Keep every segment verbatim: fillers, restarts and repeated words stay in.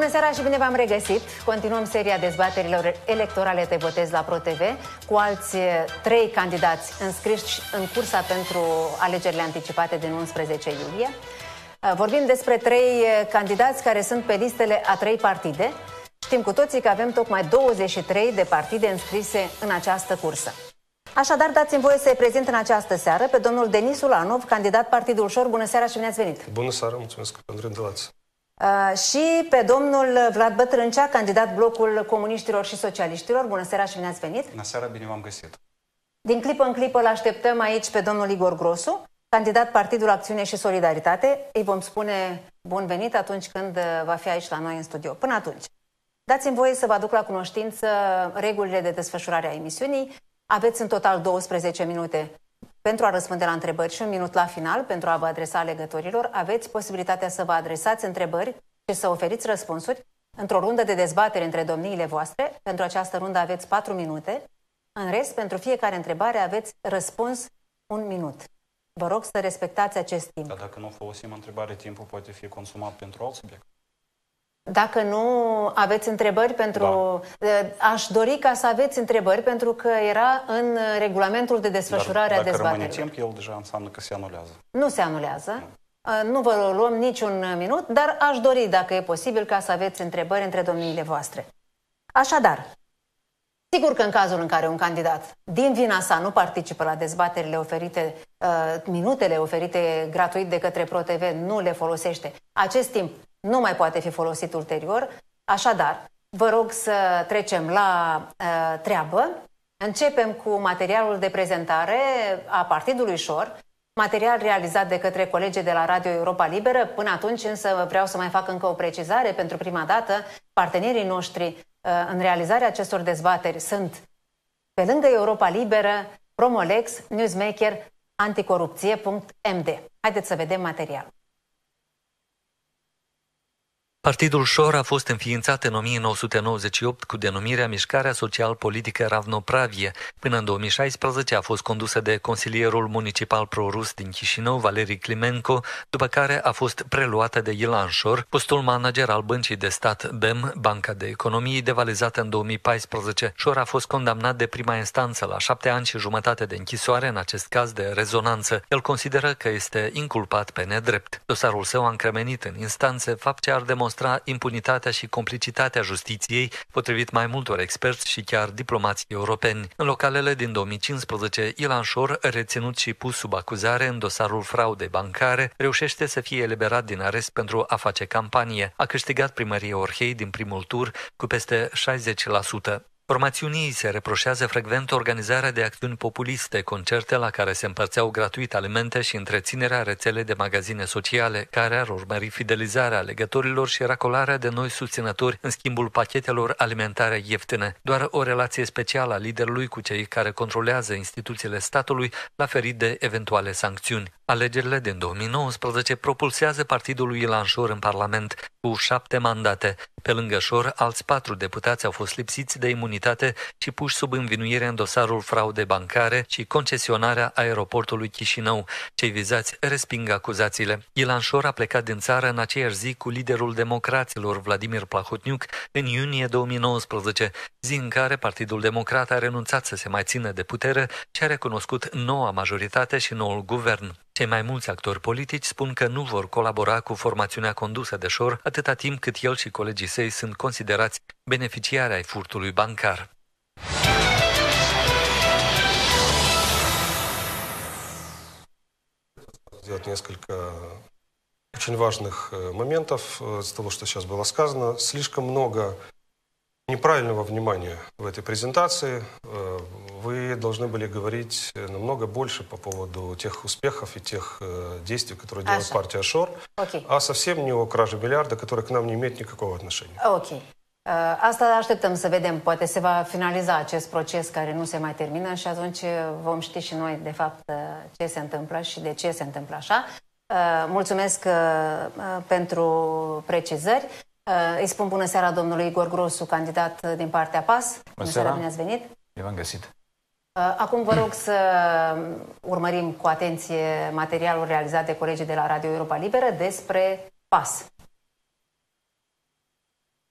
Bună seara și bine v-am regăsit! Continuăm seria dezbaterilor electorale Te Votez la ProTV cu alți trei candidați înscriși în cursa pentru alegerile anticipate din unsprezece iulie. Vorbim despre trei candidați care sunt pe listele a trei partide. Știm cu toții că avem tocmai douăzeci și trei de partide înscrise în această cursă. Așadar, dați-mi voie să-i prezint în această seară pe domnul Denis Ulanov, candidat Partidul Ușor. Bună seara și bine ați venit! Bună seara, mulțumesc pentru invitație! Uh, și pe domnul Vlad Bătrâncea, candidat Blocul Comuniștilor și Socialiștilor. Bună seara și bine ați venit! Bună seara, bine v-am găsit! Din clipă în clipă îl așteptăm aici pe domnul Igor Grosu, candidat Partidul Acțiune și Solidaritate. Îi vom spune bun venit atunci când va fi aici la noi în studio. Până atunci, dați-mi voie să vă aduc la cunoștință regulile de desfășurare a emisiunii. Aveți în total douăsprezece minute pentru a răspunde la întrebări și un minut la final pentru a vă adresa alegătorilor. Aveți posibilitatea să vă adresați întrebări și să oferiți răspunsuri într-o rundă de dezbatere între domniile voastre. Pentru această rundă aveți patru minute. În rest, pentru fiecare întrebare aveți răspuns un minut. Vă rog să respectați acest timp. Dar dacă nu folosim întrebare, timpul poate fi consumat pentru alt subiect. Dacă nu aveți întrebări pentru... Da. Aș dori ca să aveți întrebări pentru că era în regulamentul de desfășurare Dar, a dezbaterilor. Dacă rămâne timp, el deja înseamnă că se anulează. Nu se anulează. Nu. Nu vă luăm niciun minut, dar aș dori, dacă e posibil, ca să aveți întrebări între domniile voastre. Așadar, sigur că în cazul în care un candidat, din vina sa, nu participă la dezbaterile oferite, minutele oferite gratuit de către ProTV, nu le folosește, acest timp nu mai poate fi folosit ulterior. Așadar, vă rog să trecem la uh, treabă. Începem cu materialul de prezentare a Partidului Ușor, material realizat de către colegii de la Radio Europa Liberă. Până atunci însă vreau să mai fac încă o precizare. Pentru prima dată, partenerii noștri uh, în realizarea acestor dezbateri sunt, pe lângă Europa Liberă, Promolex, Newsmaker, Anticorupție punct m d. Haideți să vedem materialul. Partidul Ușor a fost înființat în o mie nouă sute nouăzeci și opt cu denumirea Mișcarea Social-Politică Ravnopravie. Până în două mii șaisprezece a fost condusă de consilierul municipal pro-rus din Chișinău, Valeri Climenco, după care a fost preluată de Ilan Șor, postul manager al Băncii de Stat B E M, Banca de Economie, devalizată în două mii paisprezece. Șor a fost condamnat de prima instanță la șapte ani și jumătate de închisoare, în acest caz de rezonanță. El consideră că este inculpat pe nedrept. Dosarul său a încremenit în instanțe, fapt ce ar demonstra impunitatea și complicitatea justiției, potrivit mai multor experți și chiar diplomații europeni. În localele din două mii cincisprezece, Ilan Șor, reținut și pus sub acuzare în dosarul fraudei bancare, reușește să fie eliberat din arest pentru a face campanie. A câștigat primăria Orhei din primul tur cu peste șaizeci la sută. Formațiunii se reproșează frecvent organizarea de acțiuni populiste, concerte la care se împărțeau gratuit alimente și întreținerea rețelei de magazine sociale, care ar urmări fidelizarea alegătorilor și racolarea de noi susținători în schimbul pachetelor alimentare ieftine. Doar o relație specială a liderului cu cei care controlează instituțiile statului l-a ferit de eventuale sancțiuni. Alegerile din două mii nouăsprezece propulsează partidul lui Ilan Șor în Parlament cu șapte mandate. Pe lângă Șor, alți patru deputați au fost lipsiți de imunitate și puși sub învinuire în dosarul fraudei bancare și concesionarea aeroportului Chișinău. Cei vizați resping acuzațiile. Ilan Șor a plecat din țară în aceeași zi cu liderul democraților, Vladimir Plahotniuc, în iunie două mii nouăsprezece, zi în care Partidul Democrat a renunțat să se mai țină de putere și a recunoscut noua majoritate și noul guvern. Cei mai mulți actori politici spun că nu vor colabora cu formațiunea condusă de Șor atâta timp cât el și colegii săi sunt considerați beneficiari ai furtului bancar. Сделать несколько очень важных моментов из того, что сейчас было сказано. Слишком много неправильного внимания в этой презентации. Вы должны были говорить намного больше по поводу тех успехов и тех действий, которые делает партия Шор, okay. а совсем не о краже миллиарда, которая к нам не имеет никакого отношения. Ok. Asta așteptăm să vedem. Poate se va finaliza acest proces care nu se mai termină și atunci vom ști și noi, de fapt, ce se întâmplă și de ce se întâmplă așa. Mulțumesc pentru precizări. Îi spun bună seara domnului Igor Grosu, candidat din partea P A S. Bună seara, bine ați venit. Eu v-am găsit. Acum vă rog să urmărim cu atenție materialul realizat de colegii de la Radio Europa Liberă despre P A S.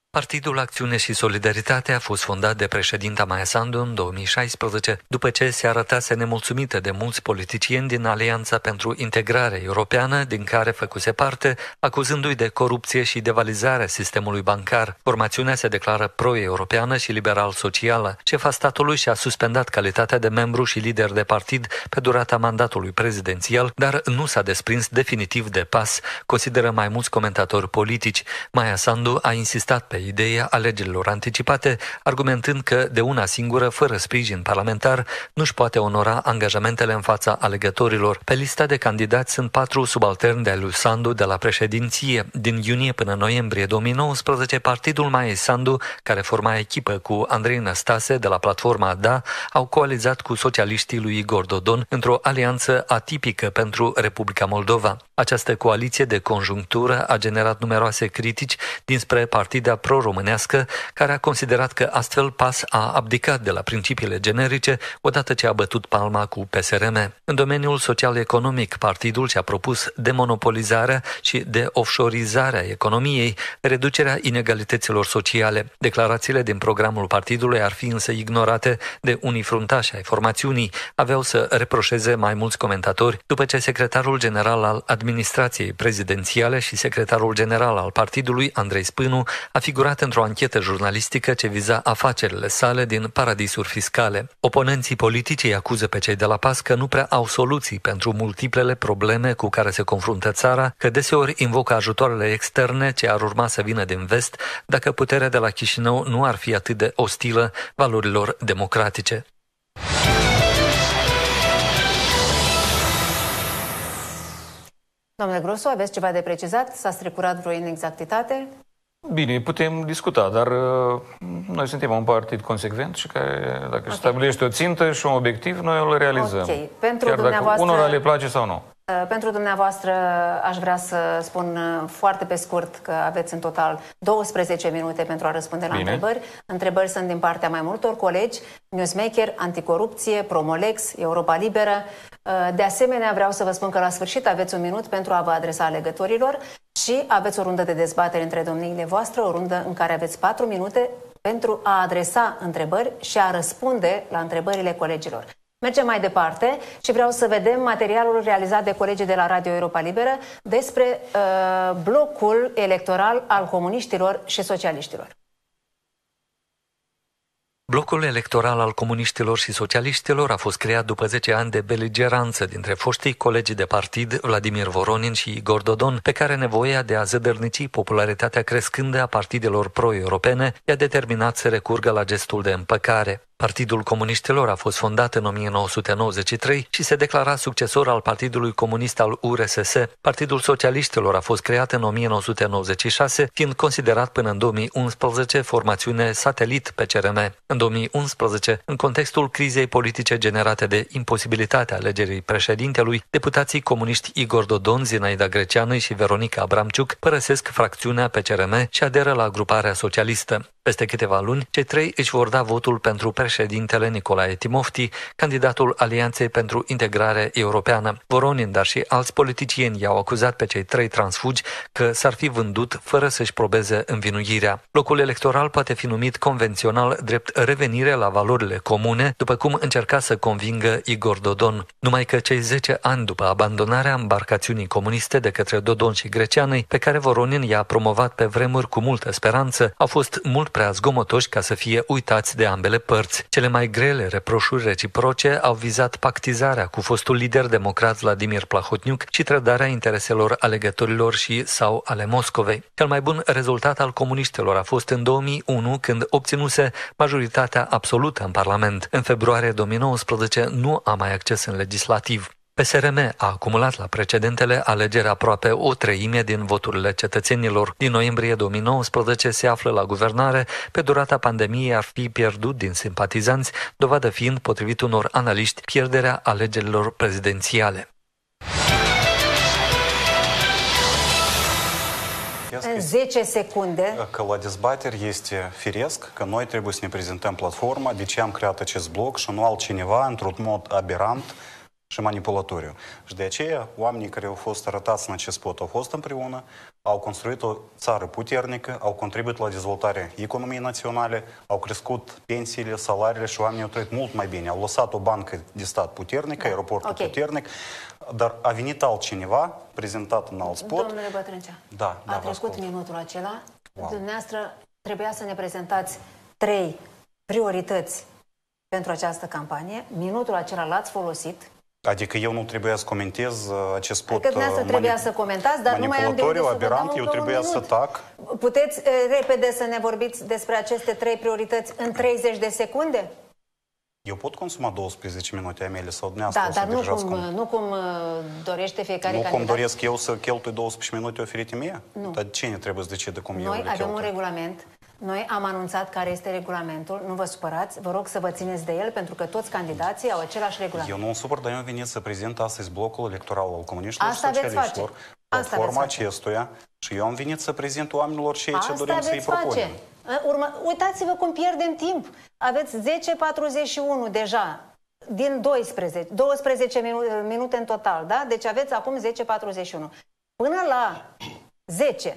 Partidul Acțiune și Solidaritate a fost fondat de președinta Maia Sandu în două mii șaisprezece, după ce se arătase nemulțumită de mulți politicieni din Alianța pentru Integrare Europeană, din care făcuse parte, acuzându-i de corupție și devalizarea sistemului bancar. Formațiunea se declară pro-europeană și liberal-socială. Șefa statului și-a suspendat calitatea de membru și lider de partid pe durata mandatului prezidențial, dar nu s-a desprins definitiv de pas, consideră mai mulți comentatori politici. Maia Sandu a insistat pe ideea alegerilor anticipate, argumentând că de una singură, fără sprijin parlamentar, nu-și poate onora angajamentele în fața alegătorilor. Pe lista de candidați sunt patru subalterni de-ai lui Sandu de la președinție. Din iunie până noiembrie două mii nouăsprezece, partidul Maiei Sandu, care forma echipă cu Andrei Năstase de la platforma Da, au coalizat cu socialiștii lui Igor Dodon într-o alianță atipică pentru Republica Moldova. Această coaliție de conjunctură a generat numeroase critici dinspre partida pro-românească, care a considerat că astfel P A S a abdicat de la principiile generice odată ce a bătut palma cu P S R M. În domeniul social-economic, partidul și-a propus demonopolizarea și de-offshorizarea economiei, reducerea inegalităților sociale. Declarațiile din programul partidului ar fi însă ignorate de unii fruntași ai formațiunii, aveau să reproșeze mai mulți comentatori, după ce secretarul general al administrației prezidențiale și secretarul general al partidului, Andrei Spânu, a figurat într-o anchetă jurnalistică ce viza afacerile sale din paradisuri fiscale. Oponenții politici îi acuză pe cei de la P A S că nu prea au soluții pentru multiplele probleme cu care se confruntă țara, că deseori invocă ajutoarele externe ce ar urma să vină din vest dacă puterea de la Chișinău nu ar fi atât de ostilă valorilor democratice. Domnule Grosu, aveți ceva de precizat? S-a strecurat vreo inexactitate? Bine, putem discuta, dar uh, noi suntem un partid consecvent și care, dacă okay. stabilește o țintă și un obiectiv, noi îl realizăm. Okay. Pentru chiar dumneavoastră... dacă unora le place sau nu. Pentru dumneavoastră aș vrea să spun foarte pe scurt că aveți în total douăsprezece minute pentru a răspunde la Bine. întrebări. Întrebări sunt din partea mai multor colegi, Newsmaker, Anticorupție, Promolex, Europa Liberă. De asemenea, vreau să vă spun că la sfârșit aveți un minut pentru a vă adresa alegătorilor și aveți o rundă de dezbatere între domniile voastre, o rundă în care aveți patru minute pentru a adresa întrebări și a răspunde la întrebările colegilor. Mergem mai departe și vreau să vedem materialul realizat de colegii de la Radio Europa Liberă despre uh, blocul electoral al comuniștilor și socialiștilor. Blocul electoral al comuniștilor și socialiștilor a fost creat după zece ani de beligeranță dintre foștii colegi de partid Vladimir Voronin și Igor Dodon, pe care nevoia de a zădărnici popularitatea crescândă a partidelor pro-europene i-a determinat să recurgă la gestul de împăcare. Partidul Comuniștilor a fost fondat în o mie nouă sute nouăzeci și trei și se declara succesor al Partidului Comunist al U R S S. Partidul Socialiștilor a fost creat în o mie nouă sute nouăzeci și șase, fiind considerat până în două mii unsprezece formațiune satelit P C R M. În două mii unsprezece, în contextul crizei politice generate de imposibilitatea alegerii președintelui, deputații comuniști Igor Dodon, Zinaida Greceană și Veronica Abramciuc părăsesc fracțiunea P C R M și aderă la gruparea socialistă. Peste câteva luni, cei trei își vor da votul pentru președintele Nicolae Timofti, candidatul Alianței pentru Integrare Europeană. Voronin, dar și alți politicieni i-au acuzat pe cei trei transfugi că s-ar fi vândut fără să-și probeze învinuirea. Locul electoral poate fi numit convențional drept revenire la valorile comune, după cum încerca să convingă Igor Dodon. Numai că cei zece ani după abandonarea embarcațiunii comuniste de către Dodon și Greceanăi, pe care Voronin i-a promovat pe vremuri cu multă speranță, au fost mult prea zgomotoși ca să fie uitați de ambele părți. Cele mai grele reproșuri reciproce au vizat pactizarea cu fostul lider democrat Vladimir Plahotniuc și trădarea intereselor alegătorilor și sau ale Moscovei. Cel mai bun rezultat al comuniștilor a fost în două mii unu, când obținuse majoritatea absolută în Parlament. În februarie două mii nouăsprezece nu a mai acces în legislativ. P S R M a acumulat la precedentele alegeri aproape o treime din voturile cetățenilor. Din noiembrie două mii nouăsprezece se află la guvernare, pe durata pandemiei ar fi pierdut din simpatizanți, dovadă fiind, potrivit unor analiști, pierderea alegerilor prezidențiale. În zece secunde. Că la dezbateri este firesc că noi trebuie să ne prezentăm platforma, de ce am creat acest bloc și nu altcineva, într-un mod aberant, și manipulatoriu. Și de aceea, oamenii care au fost arătați în acest spot au fost împreună, au construit o țară puternică, au contribuit la dezvoltarea economiei naționale, au crescut pensiile, salariile și oamenii au trăit mult mai bine. Au lăsat o bancă de stat puternică, da. aeroportul okay. puternic, dar a venit altcineva, prezentat în alt spot. Domnule Bătrâncea, da, a da, trecut minutul acela. Wow. Dumneavoastră trebuia să ne prezentați trei priorități pentru această campanie. Minutul acela l-ați folosit. Adică eu nu trebuia să comentez acest spot. Adică dumneavoastră trebuia să comentați, dar nu mai am de unde să vă dau eu trebuia să tac. Puteți repede să ne vorbiți despre aceste trei priorități în treizeci de secunde? Eu pot consuma douăsprezece minute a mele sau dumneavoastră. Da, dar nu cum, nu cum dorește fiecare nu candidat. Nu cum doresc eu să cheltui douăsprezece minute oferite mie? Nu. Dar cine trebuie să decide cum Noi eu le avem cheltui? un regulament. Noi am anunțat care este regulamentul. Nu vă supărați. Vă rog să vă țineți de el, pentru că toți candidații au același regulament. Eu nu supăr, dar eu am venit să prezint astăzi blocul electoral al comuniștilor și Asta socialiștilor, platforma acestuia, și eu am venit să prezint oamenilor ceea ce dorim să-i propunem. Urmă... Uitați-vă cum pierdem timp. Aveți zece patruzeci și unu deja, din doisprezece, douăsprezece minute în total, da? Deci aveți acum zece patruzeci și unu. Până la zece,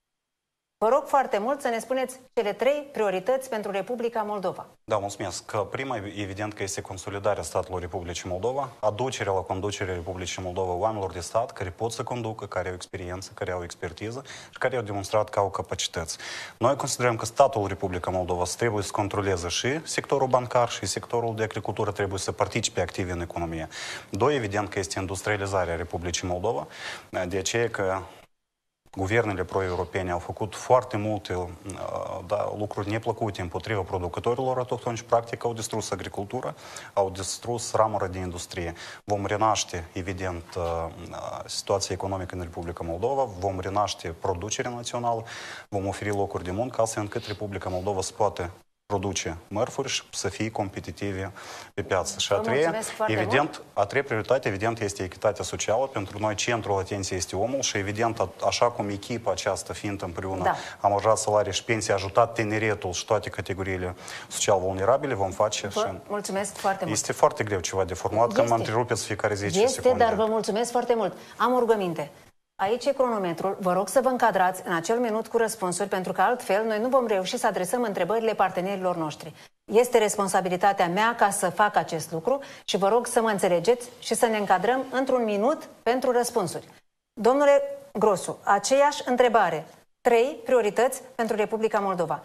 vă rog foarte mult să ne spuneți cele trei priorități pentru Republica Moldova. Da, mulțumesc. Că prima, evident, că este consolidarea statului Republicii Moldova, aducerea la conducerea Republicii Moldova oamenilor de stat care pot să conducă, care au experiență, care au expertiză și care au demonstrat că au capacități. Noi considerăm că statul Republica Moldova trebuie să controleze și sectorul bancar și sectorul de agricultură trebuie să participe activ în economie. Doi, evident, că este industrializarea Republicii Moldova, de aceea că guvernele pro-europene au făcut foarte multe da, lucruri neplăcute împotriva producătorilor autohtoni și practic au distrus agricultura, au distrus ramura de industrie. Vom renaște, evident, situația economică în Republica Moldova, vom renaște producerea națională, vom oferi locuri de muncă, astfel încât Republica Moldova să poate produce mărfuri și să fie competitive pe piață. Și a treia, evident, a treia prioritate, evident, este echitatea socială. Pentru noi centrul atenției este omul și, evident, așa cum echipa aceasta, fiind împreună, da. am ajutat salarii și pensii, a ajutat tineretul și toate categoriile social vulnerabile, vom face. Vă și mulțumesc foarte mult. Este foarte greu ceva de formulat, că mă întrerupeți fiecare zece este, secunde. Dar vă mulțumesc foarte mult. Am o rugăminte. Aici e cronometrul. Vă rog să vă încadrați în acel minut cu răspunsuri, pentru că altfel noi nu vom reuși să adresăm întrebările partenerilor noștri. Este responsabilitatea mea ca să fac acest lucru și vă rog să mă înțelegeți și să ne încadrăm într-un minut pentru răspunsuri. Domnule Grosu, aceeași întrebare. Trei priorități pentru Republica Moldova.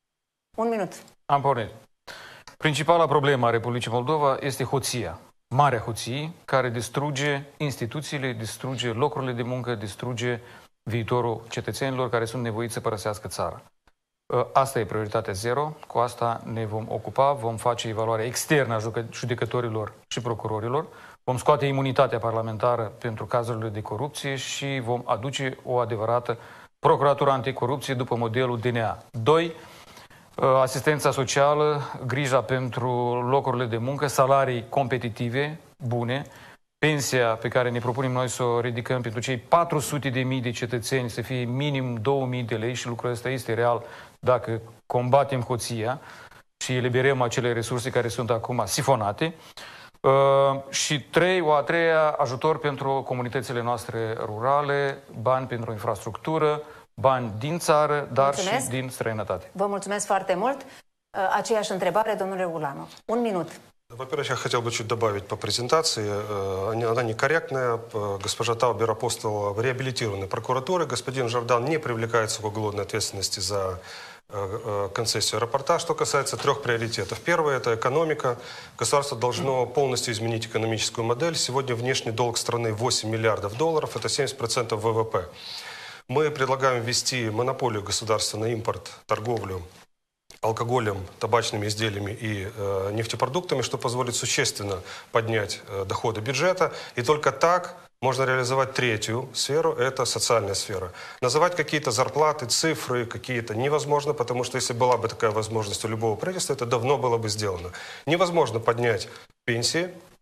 Un minut. Am pornit. Principala problemă a Republicii Moldova este hoția. Marea hoție care distruge instituțiile, distruge locurile de muncă, distruge viitorul cetățenilor care sunt nevoiți să părăsească țara. Asta e prioritatea zero, cu asta ne vom ocupa, vom face evaluarea externă a judecătorilor și procurorilor, vom scoate imunitatea parlamentară pentru cazurile de corupție și vom aduce o adevărată procuratură anticorupție după modelul D N A. Doi, asistența socială, grija pentru locurile de muncă, salarii competitive, bune, pensia pe care ne propunem noi să o ridicăm pentru cei patru sute de mii de cetățeni să fie minim două mii de lei și lucrul ăsta este real dacă combatem hoția și eliberăm acele resurse care sunt acum sifonate. Uh, și trei, o a treia, ajutor pentru comunitățile noastre rurale, bani pentru infrastructură, bani din țară, dar mulțumesc. Și din străinătate. Vă mulțumesc foarte mult. Aceeași întrebare, domnule Ulanov. Un minут. Во-первых, я хотел бы чуть добавить по презентации. Она некорректная. Госпожа Таубер апостол реабилитированной прокуратуры. Господин Жордан не привлекается к уголовной ответственности за концессию аэропорта. Что касается трех приоритетов. Первое – это экономика. Государство должно полностью изменить экономическую модель. Сегодня внешний долг страны восемь миллиардов долларов. Это семьдесят процентов вэ вэ пэ. Мы предлагаем ввести монополию государства на импорт, торговлю алкоголем, табачными изделиями и э, нефтепродуктами, что позволит существенно поднять э, доходы бюджета. И только так можно реализовать третью сферу, это социальная сфера. Называть какие-то зарплаты, цифры какие-то невозможно, потому что если была бы такая возможность у любого правительства, это давно было бы сделано. Невозможно поднять пенсии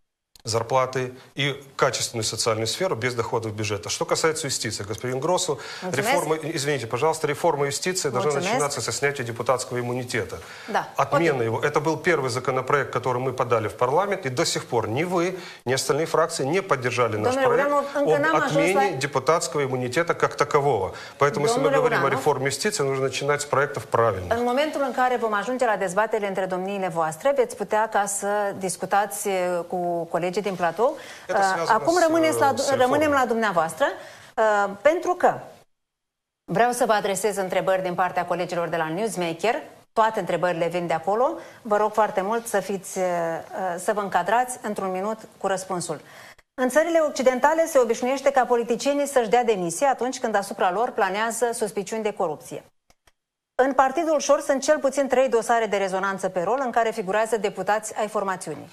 зарплаты и качественную социальную сферу без доходов бюджета. Что касается юстиции, господин Гроссу, реформа, извините, пожалуйста, реформа юстиции должна Mulțumesc. начинаться со снятия депутатского иммунитета. Да. Отмена его. Это был первый законопроект, который мы подали в парламент, и до сих пор ни вы, ни остальные фракции не поддержали наш Domnule проект Ulanov, об отмене депутатского иммунитета как такового. Поэтому, если мы Domnule говорим о Ulanov, реформе юстиции, нужно начинать с проектов правильных. În momentul în care vom ajunge la dezbaterile între domniile voastre, veți putea ca să discutați cu colegii din platou. Acum rămâneți la, rămânem la dumneavoastră, pentru că vreau să vă adresez întrebări din partea colegilor de la Newsmaker. Toate întrebările vin de acolo. Vă rog foarte mult să, fiți, să vă încadrați într-un minut cu răspunsul. În țările occidentale se obișnuiește ca politicienii să-și dea demisia atunci când asupra lor planează suspiciuni de corupție. În Partidul Șor sunt cel puțin trei dosare de rezonanță pe rol în care figurează deputați ai formațiunii.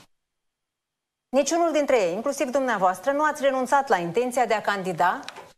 Niciunul dintre ei, inclusiv dumneavoastră, nu ați renunțat la intenția de a candida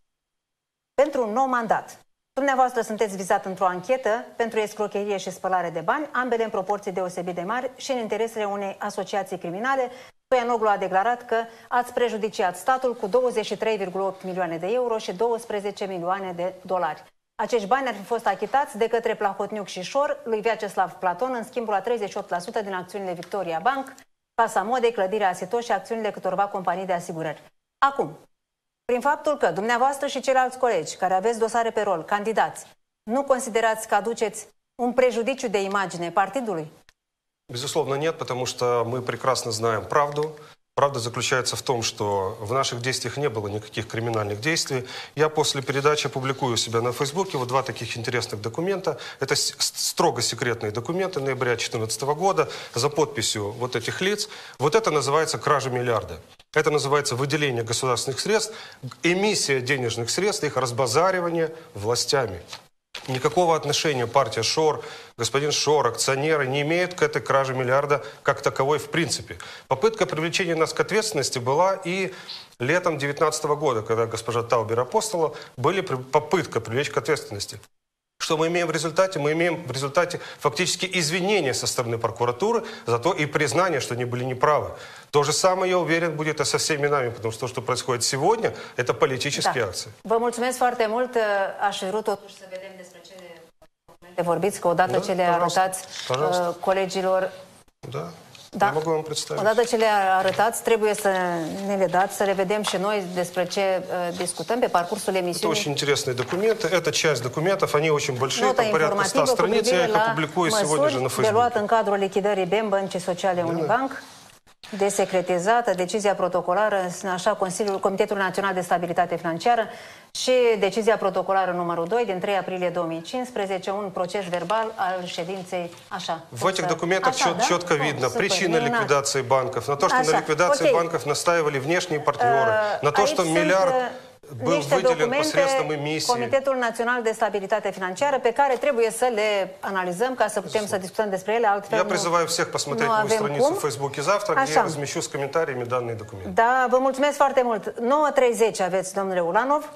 pentru un nou mandat. Dumneavoastră sunteți vizat într-o anchetă pentru escrocherie și spălare de bani, ambele în proporții deosebit de mari și în interesele unei asociații criminale. Stoianoglu a declarat că ați prejudiciat statul cu douăzeci și trei virgulă opt milioane de euro și douăsprezece milioane de dolari. Acești bani ar fi fost achitați de către Plahotniuc și Șor lui Vyacheslav Platon în schimbul a treizeci și opt la sută din acțiunile Victoria Bank, Casa Modei, Clădirea Asito și acțiunile câtorva companii de asigurări. Acum, prin faptul că dumneavoastră și ceilalți colegi care aveți dosare pe rol, candidați, nu considerați că aduceți un prejudiciu de imagine partidului? Безусловно, нет, потому что мы прекрасно знаем правду. Правда заключается в том, что в наших действиях не было никаких криминальных действий. Я после передачи публикую у себя на Фейсбуке вот два таких интересных документа. Это строго секретные документы ноября две тысячи четырнадцатого года за подписью вот этих лиц. Вот это называется кража миллиарда. Это называется выделение государственных средств, эмиссия денежных средств, их разбазаривание властями. Никакого отношения партия Шор, господин Шор, акционеры не имеют к этой краже миллиарда как таковой в принципе. Попытка привлечения нас к ответственности была и летом две тысячи девятнадцатого года, когда госпожа Таубер-Апостолова, были попытка привлечь к ответственности. Что мы имеем в результате? Мы имеем в результате фактически извинения со стороны прокуратуры за то и признание, что они были неправы. То же самое, я уверен, будет и со всеми нами, потому что то, что происходит сегодня, это политические da. акции. Vă mulțumesc foarte mult. Aș vrea totuși să vedem despre ce documente vorbiți, că odată Da, ce le păi, arătați uh, colegilor... Da. Da. Могу вам представить. Odată ce le arătați, trebuie să ne le dați, să le vedem și noi despre ce uh, discutăm pe parcursul Это emisiunii. очень интересные документы. Это часть документов, они очень большие, Nota там порядка ста informativă cu страниц. Я privire их la опубликую сегодня же на măsuri de luat Facebook. în cadrul lichidării B E M, Băncii Sociale Unibank, desecretizată, decizia protocolară, așa, Consiliul, Comitetul Național de Stabilitate Financiară și decizia protocolară numărul doi din trei aprilie două mii cincisprezece, un proces verbal al ședinței, așa. В этих документах așa, чет, da? четко Oh, видно super, причина minunat. ликвидации банков, на то, что Așa, на ликвидации ok. банков настаивали внешние партнеры, Uh, на то, aici что sunt, миллиард uh, был niște выделен посредством documente, эмиссии. Comitetul Național de Stabilitate Financiară, pe care trebuie să le analizăm ca să putem să discutăm despre ele, altfel Я nu, призываю всех посмотреть nu мою avem страницу cum. в Фейсбуке завтра, где Așa. я размещу с комментариями данные документы. Da, vă mulțumesc foarte mult. nouă treizeci aveți, domnule Ulanov.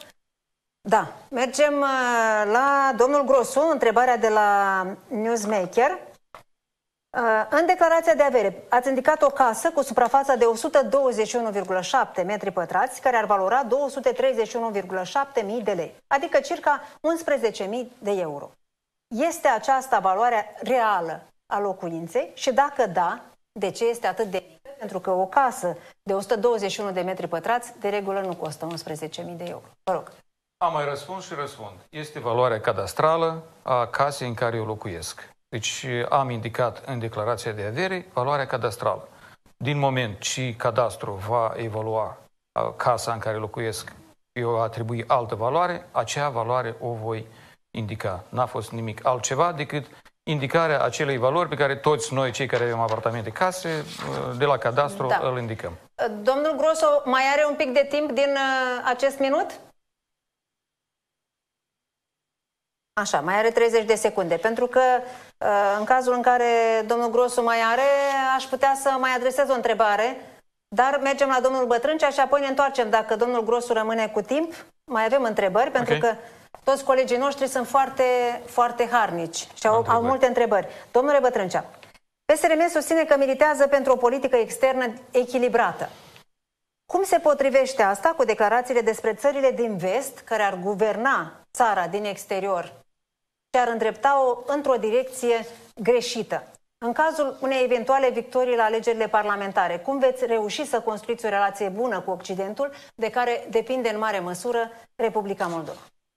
Da, mergem uh, la domnul Grosu, întrebarea de la Newsmaker. Uh, în declarația de avere ați indicat o casă cu suprafața de o sută douăzeci și unu virgulă șapte metri pătrați, care ar valora două sute treizeci și unu virgulă șapte mii de lei, adică circa unsprezece mii de euro. Este aceasta valoarea reală a locuinței și dacă da, de ce este atât de mică? Pentru că o casă de o sută douăzeci și unu de metri pătrați de regulă nu costă unsprezece mii de euro. Vă rog. Am mai răspuns și răspund. Este valoarea cadastrală a casei în care eu locuiesc. Deci am indicat în declarația de avere valoarea cadastrală. Din moment ce cadastru va evalua casa în care locuiesc, eu atribui altă valoare, acea valoare o voi indica. N-a fost nimic altceva decât indicarea acelei valori pe care toți noi, cei care avem apartamente, case, de la cadastru Da. îl indicăm. Domnul Grosu, mai are un pic de timp din uh, acest minut? Așa, mai are treizeci de secunde, pentru că uh, în cazul în care domnul Grosu mai are, aș putea să mai adresez o întrebare, dar mergem la domnul Bătrâncea și apoi ne întoarcem. Dacă domnul Grosu rămâne cu timp, mai avem întrebări, pentru Okay. că toți colegii noștri sunt foarte, foarte harnici și au, au multe întrebări. Domnule Bătrâncea, P S R M susține că militează pentru o politică externă echilibrată. Cum se potrivește asta cu declarațiile despre țările din vest care ar guverna țara din exterior și ar îndrepta-o într-o direcție greșită? În cazul unei eventuale victorii la alegerile parlamentare, cum veți reuși să construiți o relație bună cu Occidentul, de care depinde în mare măsură Republica Moldova?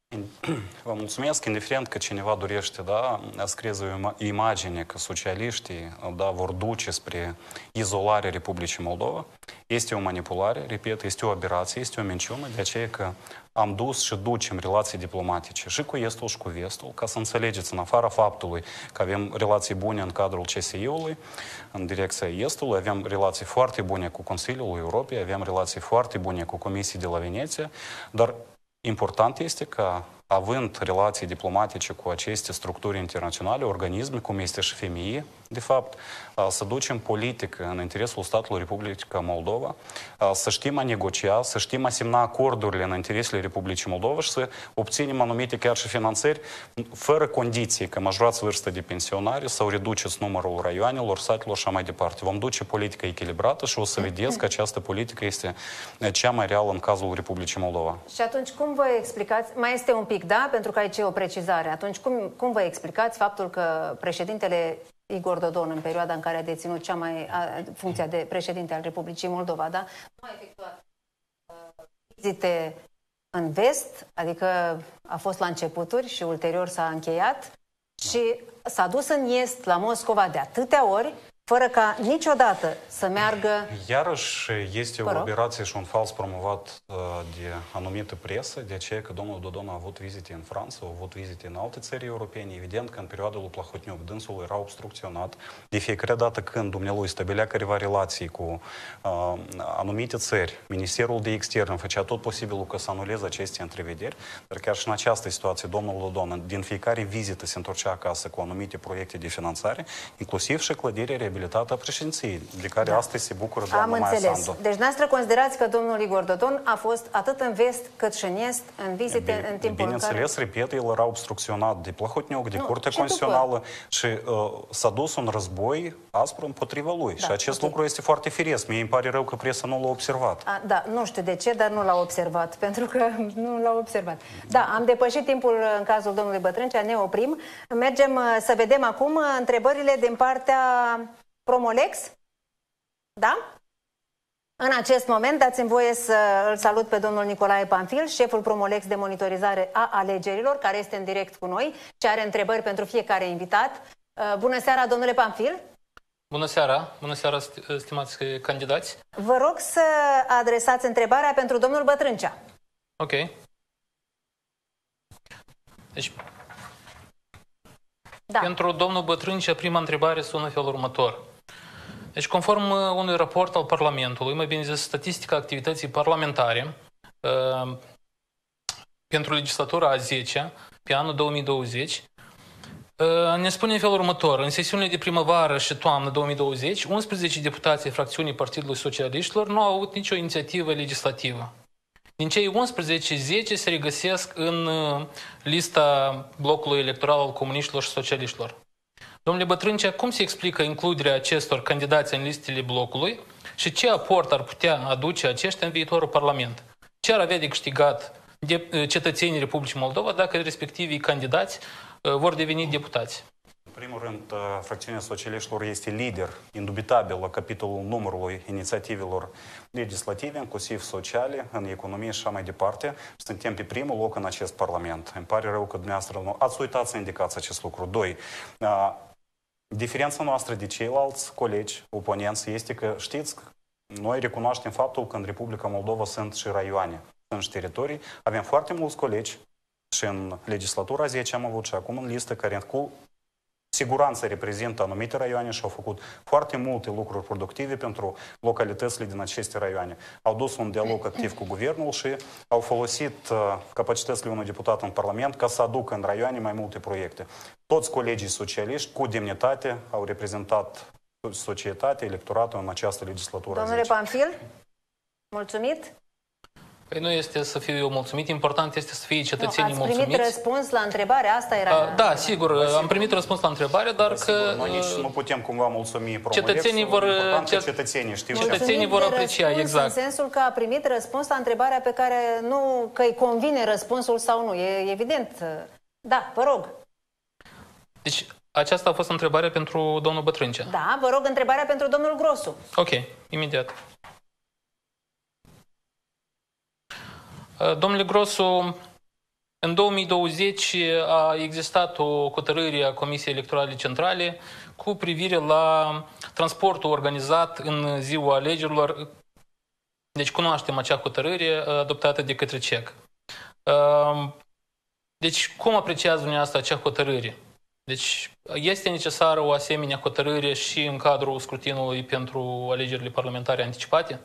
Vă mulțumesc, indiferent că cineva dorește, da, să creeze o imagine că socialiștii, da, vor duce spre izolarea Republicii Moldova. Este o manipulare, repet, este o aberație, este o minciună, de aceea că am dus și ducem relații diplomatice și cu Estul și cu Vestul, ca să înțelegeți, în afara faptului că avem relații bune în cadrul C S I-ului, în direcția Estului, avem relații foarte bune cu Consiliul Europei, avem relații foarte bune cu Comisii de la Veneția, dar important este că, având relații diplomatice cu aceste structuri internaționale, organisme, cum este și F M I, de fapt, să ducem politică în interesul statului Republica Moldova, să știm a negocia, să știm a semna acordurile în interesele Republicii Moldova și să obținem anumite chiar și finanțări, fără condiții că majorați vârsta de pensionare sau reduceți numărul raioanelor, satelor și așa mai departe. Vom duce politică echilibrată și o să vedeți că această politică este cea mai reală în cazul Republicii Moldova. Și atunci cum vă explicați, mai este un pic, da, pentru că aici e o precizare, atunci cum, cum vă explicați faptul că președintele Igor Dodon, în perioada în care a deținut cea mai, a, funcția de președinte al Republicii Moldova, da, nu a efectuat uh, vizite în vest, adică a fost la începuturi și ulterior s-a încheiat, și s-a dus în est, la Moscova, de atâtea ori, fără ca niciodată să meargă... Iarăși este o aberație și un fals promovat uh, de anumită presă, de aceea că domnul Dodon a avut vizite în Franța, a avut vizite în alte țări europene. Evident că în perioada lui Plahotniuc dânsul era obstrucționat. De fiecare dată când dumnealui stabilea careva relații cu uh, anumite țări, Ministerul de Extern făcea tot posibilul ca să anuleze aceste întrevederi, dar chiar și în această situație domnul Dodon din fiecare vizită se întorcea acasă cu anumite proiecte de finanțare, inclusiv și clădirea reabilitată a președinției, de care da. astăzi se bucură doamna Maia Sandu. Am înțeles. Deci noastră considerați că domnul Igor Dodon a fost atât în vest cât și în est, în vizite, bine, în timpul bine în care... Bineînțeles, repet, el era obstrucționat de Plahotniuc, de Curtea Constituțională și uh, s-a dus un război aspru împotriva lui. Da, și acest okay. lucru este foarte firesc. Mie îmi pare rău că presa nu l-a observat. A, da, nu știu de ce, dar nu l-a observat, pentru că nu l-a observat. Da, am depășit timpul în cazul domnului Bătrâncea, ne oprim. Mergem să vedem acum întrebările din partea Promolex? Da? În acest moment dați-mi voie să îl salut pe domnul Nicolae Panfil, șeful Promolex de monitorizare a alegerilor, care este în direct cu noi și are întrebări pentru fiecare invitat. Bună seara, domnule Panfil! Bună seara! Bună seara, stimați candidați! Vă rog să adresați întrebarea pentru domnul Bătrâncea. Ok. Deci, da. Pentru domnul Bătrâncea, prima întrebare sună felul următor. Deci, conform unui raport al Parlamentului, mai bine zis, statistica activității parlamentare uh, pentru legislatura a zecea, pe anul două mii douăzeci, uh, ne spune în felul următor. În sesiunile de primăvară și toamnă două mii douăzeci, unsprezece deputați ai fracțiunii Partidului Socialiștilor nu au avut nicio inițiativă legislativă. Din cei unsprezece, zece se regăsesc în lista blocului electoral al comuniștilor și socialiștilor. Domnule Bătrâncea, cum se explică includerea acestor candidați în listele blocului și ce aport ar putea aduce aceștia în viitorul Parlament? Ce ar avea de câștigat de cetățenii Republicii Moldova dacă respectivii candidați vor deveni deputați? În primul rând, fracțiunea socialiștilor este lider indubitabil la capitolul numărului inițiativelor legislative, inclusiv sociale, în economie și așa mai departe. Suntem pe primul loc în acest Parlament. Îmi pare rău că dumneavoastră nu ați uitat să indicați acest lucru. Doi, diferența noastră de ceilalți colegi, oponenți, este că, știți, noi recunoaștem faptul că în Republica Moldova sunt și raioane, sunt și teritorii. Avem foarte mulți colegi și în legislatura zece am avut și acum în listă care cu siguranță reprezintă anumite raioane și au făcut foarte multe lucruri productive pentru localitățile din aceste raioane. Au dus un dialog activ cu guvernul și au folosit uh, capacitățile unui deputat în Parlament ca să aducă în raioane mai multe proiecte. Toți colegii socialiști cu demnitate au reprezentat societatea, electoratul în această legislatură. Domnule Panfil, mulțumit. Păi nu este să fiu eu mulțumit, important este să fie cetățenii Ați mulțumiți. primit răspuns la întrebare? Asta era... Uh, Da, sigur, am primit răspuns la întrebare, dar că Noi nici uh, nu putem cumva mulțumi cetățenii vor, Important că cet- cetățenii știu. Mulțumim. Cetățenii vor Mulțumit de aprecia, răspuns, exact. în sensul că a primit răspuns la întrebarea pe care nu, că îi convine răspunsul sau nu. E evident. Da, vă rog. Deci, aceasta a fost întrebarea pentru domnul Bătrâncea. Da, vă rog întrebarea pentru domnul Grosu. Ok, imediat. Domnule Grosu, în două mii douăzeci a existat o hotărâre a Comisiei Electorale Centrale cu privire la transportul organizat în ziua alegerilor. Deci cunoaștem acea hotărâre adoptată de către C E C. Deci cum apreciați dumneavoastră acea hotărâre? Deci este necesară o asemenea hotărâre și în cadrul scrutinului pentru alegerile parlamentare anticipate?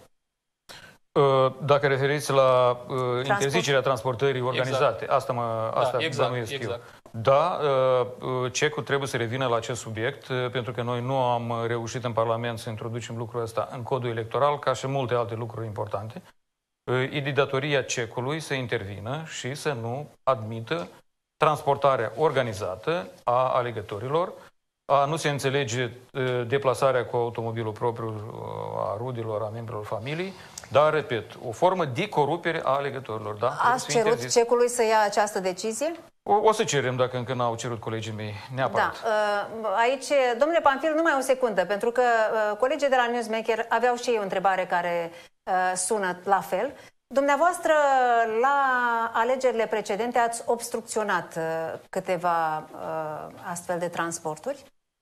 Dacă referiți la uh, interzicerea transportării organizate, Exact. asta mă asta Da, exact, bănuiesc exact. eu. Da, uh, C E C-ul trebuie să revină la acest subiect, uh, pentru că noi nu am reușit în Parlament să introducem lucrul ăsta în codul electoral, ca și multe alte lucruri importante. Uh, e de datoria C E C-ului să intervină și să nu admită transportarea organizată a alegătorilor, a nu se înțelege uh, deplasarea cu automobilul propriu uh, a rudilor, a membrilor familiei, dar, repet, o formă de corupere a alegătorilor. Da? Ați cerut C E C-ului să ia această decizie? O, o să cerem, dacă încă n-au cerut colegii mei, neapărat. Da. Aici, domnule Pamphil, numai o secundă, pentru că colegii de la Newsmaker aveau și ei o întrebare care sună la fel. Dumneavoastră, la alegerile precedente, ați obstrucționat câteva astfel de transporturi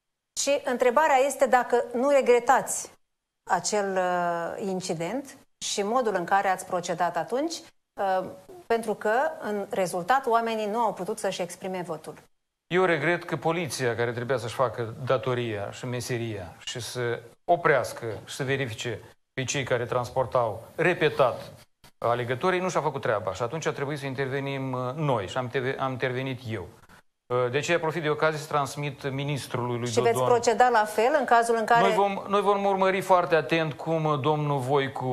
și întrebarea este dacă nu regretați acel incident și modul în care ați procedat atunci, pentru că, în rezultat, oamenii nu au putut să-și exprime votul. Eu regret că poliția, care trebuia să-și facă datoria și meseria și să oprească și să verifice pe cei care transportau repetat alegătorii, nu și-a făcut treaba. Și atunci a trebuit să intervenim noi și am, am intervenit eu. De aceea profit de ocazie să transmit ministrului lui Și Dodon. veți proceda la fel în cazul în care... Noi vom, noi vom urmări foarte atent cum domnul Voicu,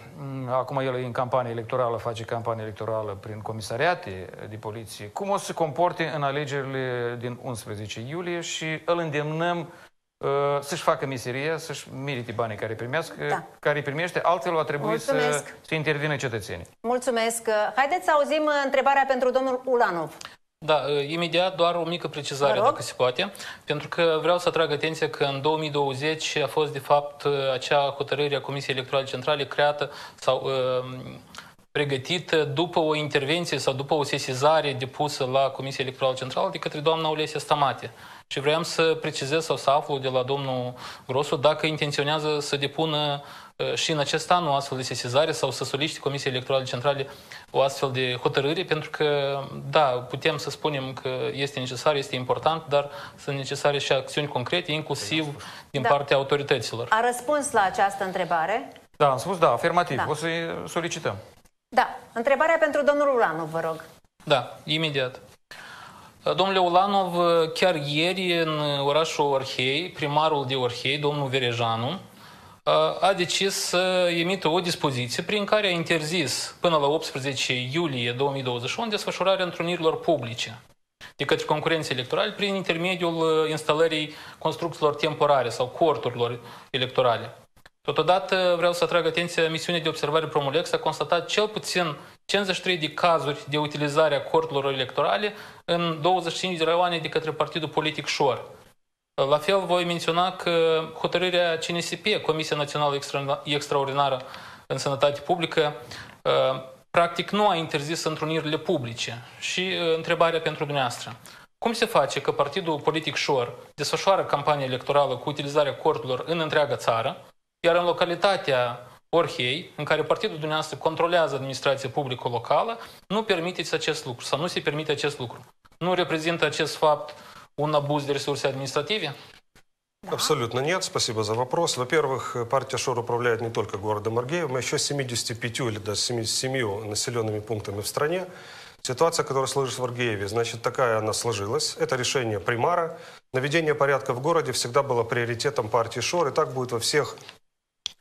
acum el e în campanie electorală, face campanie electorală prin comisariate de poliție, cum o să se comporte în alegerile din unsprezece iulie și îl îndemnăm uh, să-și facă meseria, să-și merite banii care, primească, Da. care primește, altfel va trebui să, să intervină cetățenii. Mulțumesc. Haideți să auzim întrebarea pentru domnul Ulanov. Da, imediat doar o mică precizare, dacă se poate, pentru că vreau să atrag atenția că în două mii douăzeci a fost, de fapt, acea hotărâre a Comisiei Electorale Centrale creată sau uh, pregătită după o intervenție sau după o sesizare depusă la Comisia Electorală Centrală de către doamna Olesia Stamate. Și vreau să precizez sau să aflu de la domnul Grosu dacă intenționează să depună și în acest an o astfel de sesizare sau să solicite Comisiei Electorale Centrale o astfel de hotărâre, pentru că, da, putem să spunem că este necesar, este important, dar sunt necesare și acțiuni concrete, inclusiv din Da. partea autorităților. A răspuns la această întrebare? Da, am spus da, afirmativ. Da. O să-i solicităm. Da. Întrebarea pentru domnul Ulanov, vă rog. Da, imediat. Domnule Ulanov, chiar ieri în orașul Orhei, primarul de Orhei, domnul Verejanu, a decis să emită o dispoziție prin care a interzis până la optsprezece iulie două mii douăzeci și unu desfășurarea întrunirilor publice de către concurenții electorali prin intermediul instalării construcțiilor temporare sau corturilor electorale. Totodată vreau să atrag atenția, misiunea de observare Promulex a constatat cel puțin cincizeci și trei de cazuri de utilizare a corturilor electorale în douăzeci și cinci de raioane de către partidul politic Șor. La fel, voi menționa că hotărârea C N S P, Comisia Națională Extra Extraordinară în Sănătate Publică, practic nu a interzis întrunirile publice. Și întrebarea pentru dumneavoastră. Cum se face că partidul politic Șor desfășoară campania electorală cu utilizarea corturilor în întreaga țară, iar în localitatea Orhei, în care partidul dumneavoastră controlează administrația publică locală, nu permiteți acest lucru sau nu se permite acest lucru? Nu reprezintă acest fapt un абуз de resurse административе? Да. Абсолютно нет. Спасибо за вопрос. Во-первых, партия ШОР управляет не только городом Оргеевым, а еще семьюдесятью пятью или даже семьюдесятью семью населенными пунктами в стране. Ситуация, которая сложилась в Оргееве, значит, такая она сложилась. Это решение примара. Наведение порядка в городе всегда было приоритетом партии ШОР, и так будет во всех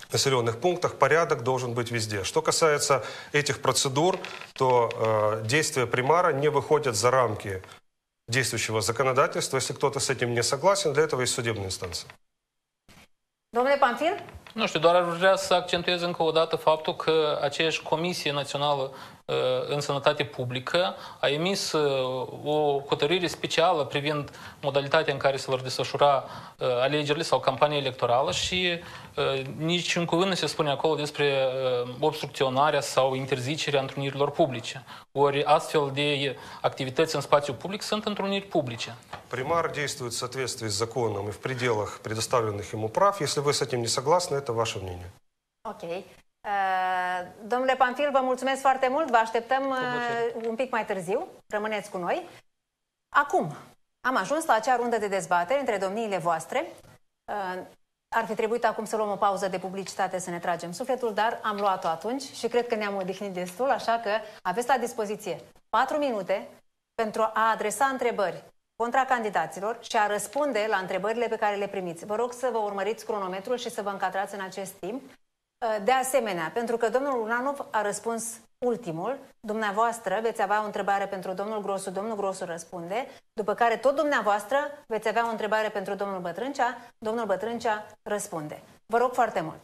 населенных пунктах, порядок должен быть везде. Что касается этих процедур, то э, действия примара не выходят за рамки действующего законодательства. Если кто-то с этим не согласен, для этого есть судебная инстанция. Domnule Pamfil? Nu știu, doar ar vrea să accentuez încă o dată faptul că aceeași Comisie Națională în Sănătate Publică a emis o hotărâre specială privind modalitatea în care se vor desfășura alegerile sau campania electorală și nici un cuvânt nu se spune acolo despre obstrucționarea sau interzicerea întrunirilor publice. Ori astfel de activități în spațiu public sunt întruniri publice. Примар действует в соответствии с законом и в пределах предоставленных ему прав. Если вы с этим не согласны, это ваше мнение. Ok. Uh, domnule Pamfil, vă mulțumesc foarte mult. Vă așteptăm uh, un pic mai târziu. Rămâneți cu noi. Acum, am ajuns la acea rundă de dezbatere între domniile voastre. Uh, ar fi trebuit acum să luăm o pauză de publicitate să ne tragem sufletul, dar am luat-o atunci și cred că ne-am odihnit destul, așa că aveți la dispoziție patru minute pentru a adresa întrebări contra candidaților și a răspunde la întrebările pe care le primiți. Vă rog să vă urmăriți cronometrul și să vă încadrați în acest timp. De asemenea, pentru că domnul Ulanov a răspuns ultimul, dumneavoastră veți avea o întrebare pentru domnul Grosu, domnul Grosu răspunde, după care tot dumneavoastră veți avea o întrebare pentru domnul Bătrâncea, domnul Bătrâncea răspunde. Vă rog foarte mult.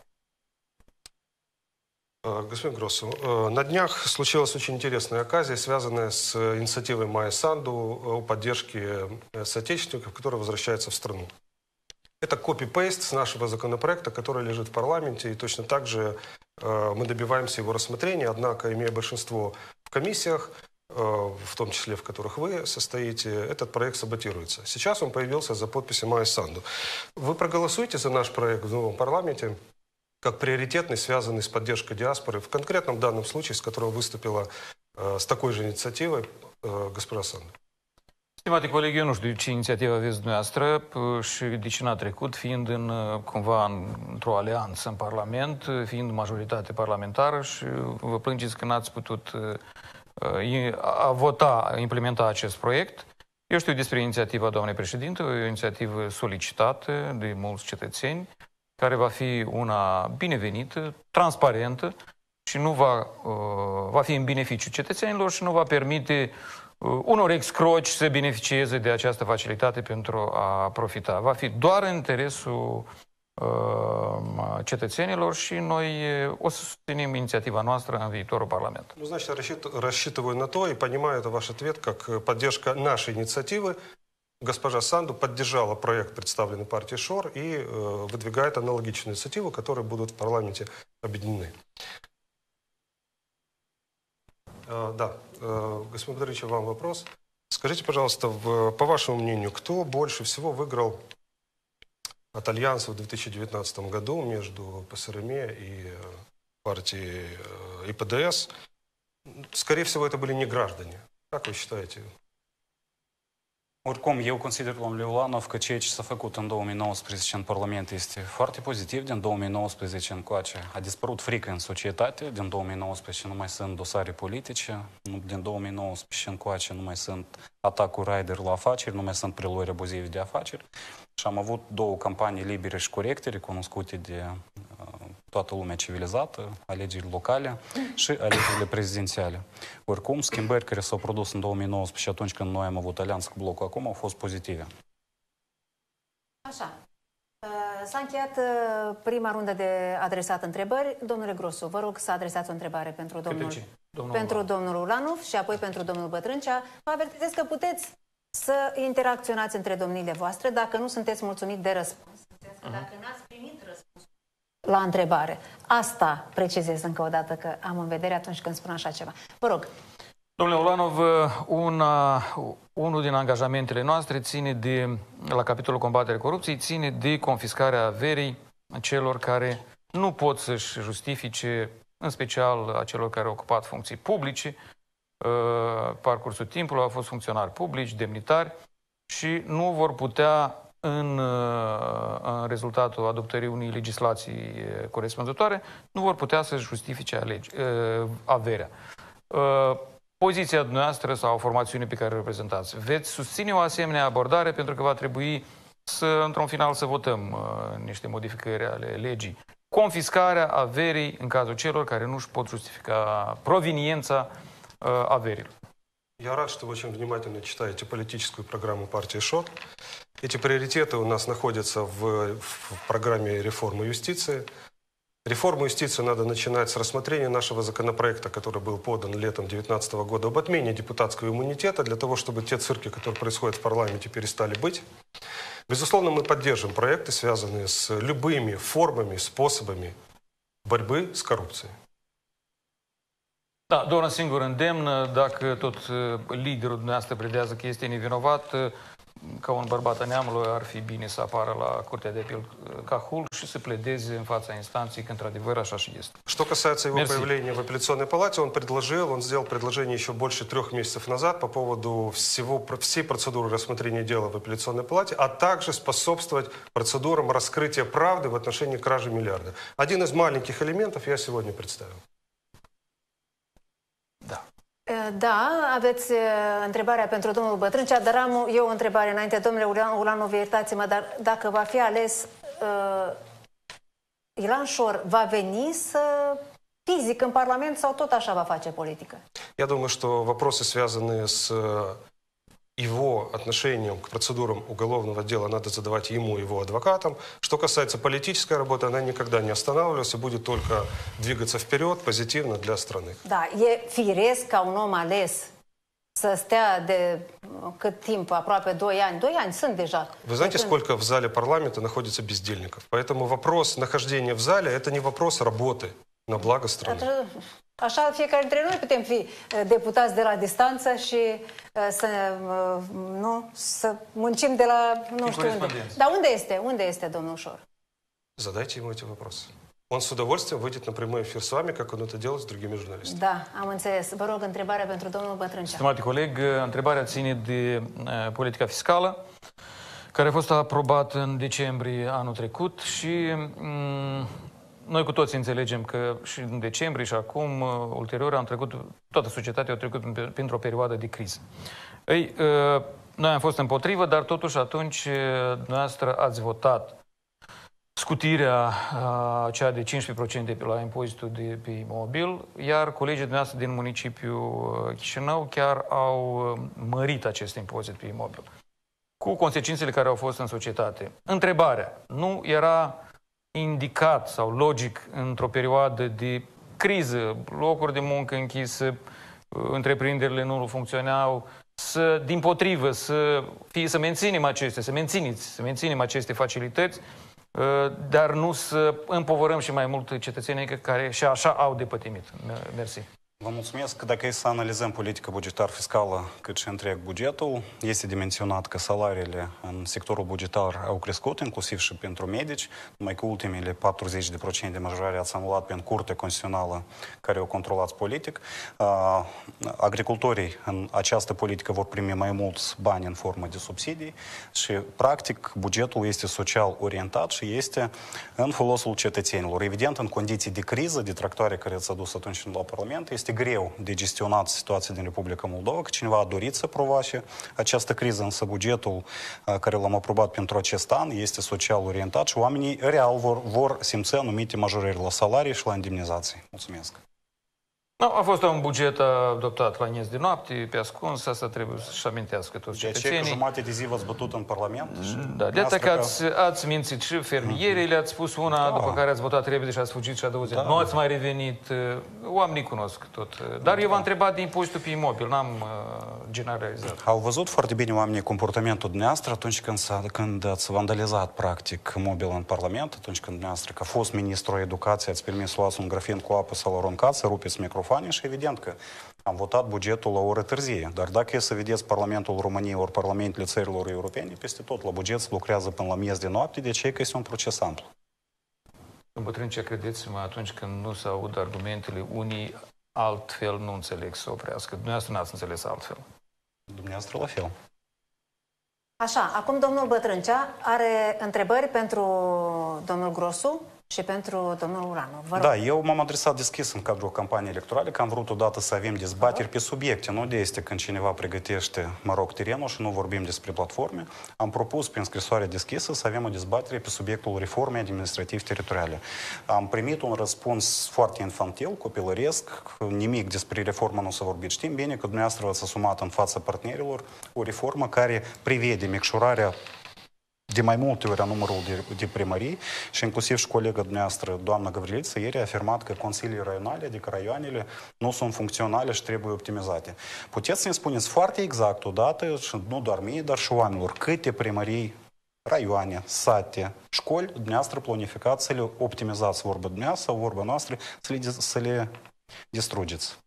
Господин Гроссу, на днях случилась очень интересная оказия, связанная с инициативой Майи Санду о поддержке соотечественников, которые возвращаются в страну. Это копи-пейст с нашего законопроекта, который лежит в парламенте, и точно так же мы добиваемся его рассмотрения, однако, имея большинство в комиссиях, в том числе в которых вы состоите, этот проект саботируется. Сейчас он появился за подписью Майи Санду. Вы проголосуете за наш проект в новом парламенте как приоритетный, связанный с поддержкой диаспоры, в конкретном данном случае, с которого выступила э, с такой же инициативой э, госпожа Санду. Stimate colegi, eu nu știu ce inițiativă aveți dumneavoastră și de ce n-a trecut, fiind în, cumva într-o alianță în Parlament, fiind majoritate parlamentară și vă plângeți că n-ați putut a vota, implementa acest proiect. Eu știu despre inițiativa doamnei președinte, o inițiativă solicitată de mulți cetățeni, care va fi una binevenită, transparentă și nu va, va fi în beneficiu cetățenilor și nu va permite unor excroci să beneficieze de această facilitate pentru a profita. Va fi doar în interesul uh, cetățenilor și noi o să susținem inițiativa noastră în viitorul Parlament. Ну, значит, рассчитываю на то и понимаю это ваш ответ как поддержка нашей инициативы. Госпожа Санду поддержала проект, представленный партией ШОР, и э, выдвигает аналогичную инициативу, которые будут в парламенте объединены. Э, да, э, господин Бондаревич, вам вопрос. Скажите, пожалуйста, в, по вашему мнению, кто больше всего выиграл от альянса в две тысячи девятнадцатом году между ПСРМ и э, партией э, ИПДС? Скорее всего, это были не граждане. Как вы считаете? Oricum, eu consider, domnule Ulanov, că ceea ce s-a făcut în două mii nouăsprezece în Parlament este foarte pozitiv. Din două mii nouăsprezece încoace a dispărut frică în societate. Din două mii nouăsprezece nu mai sunt dosare politice. Din două mii nouăsprezece încoace nu mai sunt atacuri raider la afaceri, nu mai sunt preluări abuzive de afaceri. Și am avut două campanii libere și corecte, recunoscute de toată lumea civilizată, alegeri locale și alegerile prezidențiale. Oricum, schimbări care s-au produs în două mii nouăsprezece atunci când noi am avut alianță cu blocul acum au fost pozitive. Așa. S-a încheiat prima rundă de adresat întrebări. Domnule Grosu, vă rog să adresați o întrebare pentru domnul, domnul, pentru domnul Ulanov și apoi pentru domnul Bătrâncea. Vă avertizez că puteți să interacționați între domniile voastre dacă nu sunteți mulțumit de răspuns. Uh-huh. Dacă n-ați primit răspuns la întrebare. Asta precizez încă o dată că am în vedere atunci când spun așa ceva. Vă rog. Domnule Ulanov, una, unul din angajamentele noastre ține de, la capitolul combatere corupției, ține de confiscarea averii celor care nu pot să-și justifice, în special a celor care au ocupat funcții publice, parcursul timpului, au fost funcționari publici, demnitari și nu vor putea, în, în rezultatul adoptării unei legislații corespunzătoare, nu vor putea să justifice alege, averea. Poziția dumneavoastră sau formațiunii pe care o reprezentați, veți susține o asemenea abordare pentru că va trebui să, într-un final, să votăm uh, niște modificări ale legii confiscarea averii în cazul celor care nu își pot justifica proveniența uh, averilor. Я рад, что вы очень внимательно читаете политическую программу партии ШОТ. Эти приоритеты у нас находятся в, в программе реформы юстиции. Реформу юстиции надо начинать с рассмотрения нашего законопроекта, который был подан летом две тысячи девятнадцатого года, об отмене депутатского иммунитета, для того, чтобы те цирки, которые происходят в парламенте, перестали быть. Безусловно, мы поддержим проекты, связанные с любыми формами, способами борьбы с коррупцией. Da, doar un singur îndemn, dacă tot liderul dumneavoastră predează că este nevinovat, ca un bărbat a neamului, ar fi bine să apară la Curtea de Apel Cahul și să pledeze în fața instanței că într-adevăr așa și este. Что касается его Merci. появления в апелляционной палате, он предложил, он сделал предложение еще больше трех месяцев назад по поводу всего, всей процедуры рассмотрения дела в апелляционной палате, а также способствовать процедурам раскрытия правды в отношении кражи миллиарда. Один из маленьких элементов я сегодня представил. Da. Da, aveți uh, întrebarea pentru domnul Bătrâncea, dar am eu o întrebare înainte. Domnule Ulan, Ulanov, iertați-mă, dar dacă va fi ales, uh, Ilan Șor va veni să fizic în Parlament sau tot așa va face politică? Я думаю, что вопросы, связанные с его отношением к процедурам уголовного дела, надо задавать ему, его адвокатам. Что касается политической работы, она никогда не останавливалась и будет только двигаться вперед, позитивно для страны. Da, e firesc ca un om ales să stea de cât timp, aproape doi ani. Doi ani sunt deja. Вы знаете, сколько в зале парламента находится бездельников? Поэтому вопрос нахождения в зале – это не вопрос работы на благо страны. Așa, fiecare dintre noi putem fi deputați de la distanță și să, nu, să muncim de la nu știu unde. Dar unde este? Unde este domnul Șor? Задайте ему эти вопросы. Он с удовольствием выйдет на прямой эфир с вами, как он это делает с другими журналистами. Da, am înțeles. Vă rog, întrebarea pentru domnul Bătrâncea. Stimate coleg, întrebarea ține de uh, politica fiscală, care a fost aprobată în decembrie anul trecut și um, noi cu toții înțelegem că și în decembrie și acum, uh, ulterior, am trecut, toată societatea a trecut printr-o perioadă de criză. Ei, uh, noi am fost împotrivă, dar totuși atunci uh, dumneavoastră ați votat scutirea uh, cea de cincisprezece la sută la impozitul de pe imobil, iar colegii dumneavoastră din municipiul uh, Chișinău chiar au uh, mărit acest impozit pe imobil, cu consecințele care au fost în societate. Întrebarea, nu era indicat sau logic într-o perioadă de criză, locuri de muncă închise, uh, întreprinderile nu funcționau, să, dimpotrivă, să, fie, să menținem aceste, să mențineți, să menținem aceste facilități, dar nu să împovărăm și mai mult cetățenii care și așa au de pătimit. Mersi. Vă mulțumesc. Dacă e să analizăm politica bugetar-fiscală cât și întreg bugetul, este de menționat că salariile în sectorul bugetar au crescut, inclusiv și pentru medici, numai că ultimele patruzeci de procente de majorare ați anulat prin Curtea Constituțională care o controlați politic. Agricultorii în această politică vor primi mai mulți bani în formă de subsidii și, practic, bugetul este social orientat și este în folosul cetățenilor. Evident, în condiții de criză, de tractoare care ați adus atunci la Parlament, este greu de gestionat situația din Republica Moldova, că cineva a dorit să provoace această criză, însă bugetul care l-am aprobat pentru acest an este social orientat și oamenii real vor, vor simți anumite majorări la salarii și la indemnizații. Mulțumesc! No, a fost un buget adoptat la miez de noapte, pe ascuns, asta trebuie să-și amintească toți cetățenii. De aceea că jumate de zi v-ați bătut în Parlament? Da, de atât că ați, ați mințit și fermierii, le-ați spus una, da. După care ați votat repede și ați fugit și a doua zi. Da. Nu ați mai revenit, oamenii cunosc tot. Dar da. Eu v-am întrebat de impozitul pe imobil, n-am uh, generalizat. Au văzut foarte bine oamenii comportamentul dumneavoastră atunci când, când ați vandalizat, practic, mobil în Parlament, atunci când dumneavoastră, ca fost ministru educației, ați permis să luați un grafin cu apă să-l aruncați, să rupeți microfonul. Și evident că am votat bugetul la o oră târzie. Dar dacă e să vedeți Parlamentul României ori Parlamentele țărilor europene, peste tot la buget se lucrează până la miez de noapte, de ce că este un proces amplu. Îmbătrâncea, credeți-mă, atunci când nu se aud argumentele, unii altfel nu înțeleg să oprească. Dumneavoastră n-ați înțeles altfel. Dumneavoastră la fel. Așa, acum domnul Bătrâncea are întrebări pentru domnul Grosu. și pentru domnul Uranu. Vă rog. Da, eu m-am adresat deschis în cadrul campaniei electorale, că am vrut odată să avem dezbateri pe subiecte, nu de este când cineva pregătește, mă rog, terenul și nu vorbim despre platforme. Am propus prin scrisoare deschisă să avem o dezbatere pe subiectul reformei administrativ-teritoriale. Am primit un răspuns foarte infantil, copilăresc, nimic despre reformă nu s-a vorbit. Știm bine că dumneavoastră ați asumat în fața partenerilor o reformă care prevede micșorarea de mai multe ori a numărul de, de primării și inclusiv și colega dumneavoastră, doamna Gavriliță, ieri a afirmat că consiliile raionale, adică raioanele, nu sunt funcționale și trebuie optimizate. Puteți să-mi spuneți foarte exact odată, și nu doar mie, dar și oamenilor, câte primării, raioane, sate, școli, dumneavoastră planificați să le optimizați, vorba dumneavoastră sau vorba noastră, să le, să le distrugeți?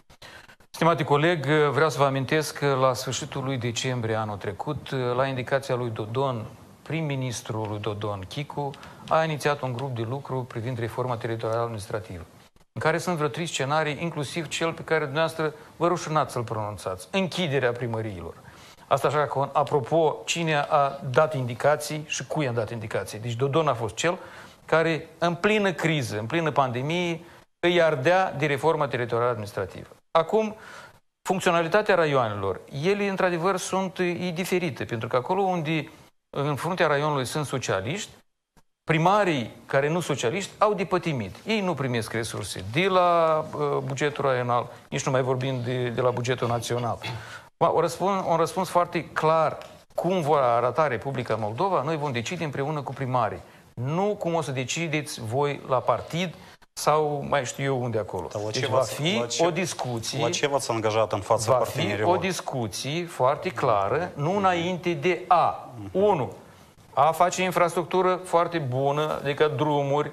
Stimate coleg, vreau să vă amintesc că la sfârșitul lui decembrie anul trecut, la indicația lui Dodon, prim-ministrul lui Dodon, Chicu, a inițiat un grup de lucru privind reforma teritorială administrativă, în care sunt vreo trei scenarii, inclusiv cel pe care dumneavoastră vă rușinați să-l pronunțați, închiderea primăriilor. Asta așa că, apropo, cine a dat indicații și cui a dat indicații. Deci Dodon a fost cel care, în plină criză, în plină pandemie, îi ardea de reforma teritorială administrativă. Acum, funcționalitatea raioanelor, ele, într-adevăr, sunt diferite, pentru că acolo unde în fruntea raionului sunt socialiști, primarii care nu socialiști au de pătimit. Ei nu primesc resurse de la uh, bugetul raional, nici nu mai vorbim de, de la bugetul național. O răspuns, un răspuns foarte clar cum va arăta Republica Moldova, noi vom decide împreună cu primarii. Nu cum o să decideți voi la partid sau mai știu eu unde acolo. Deci va fi ce, o discuție... La ce v-ați angajat în fața va partenerilor? Va fi o discuție foarte clară, nu înainte de a, unu, a face infrastructură foarte bună, adică drumuri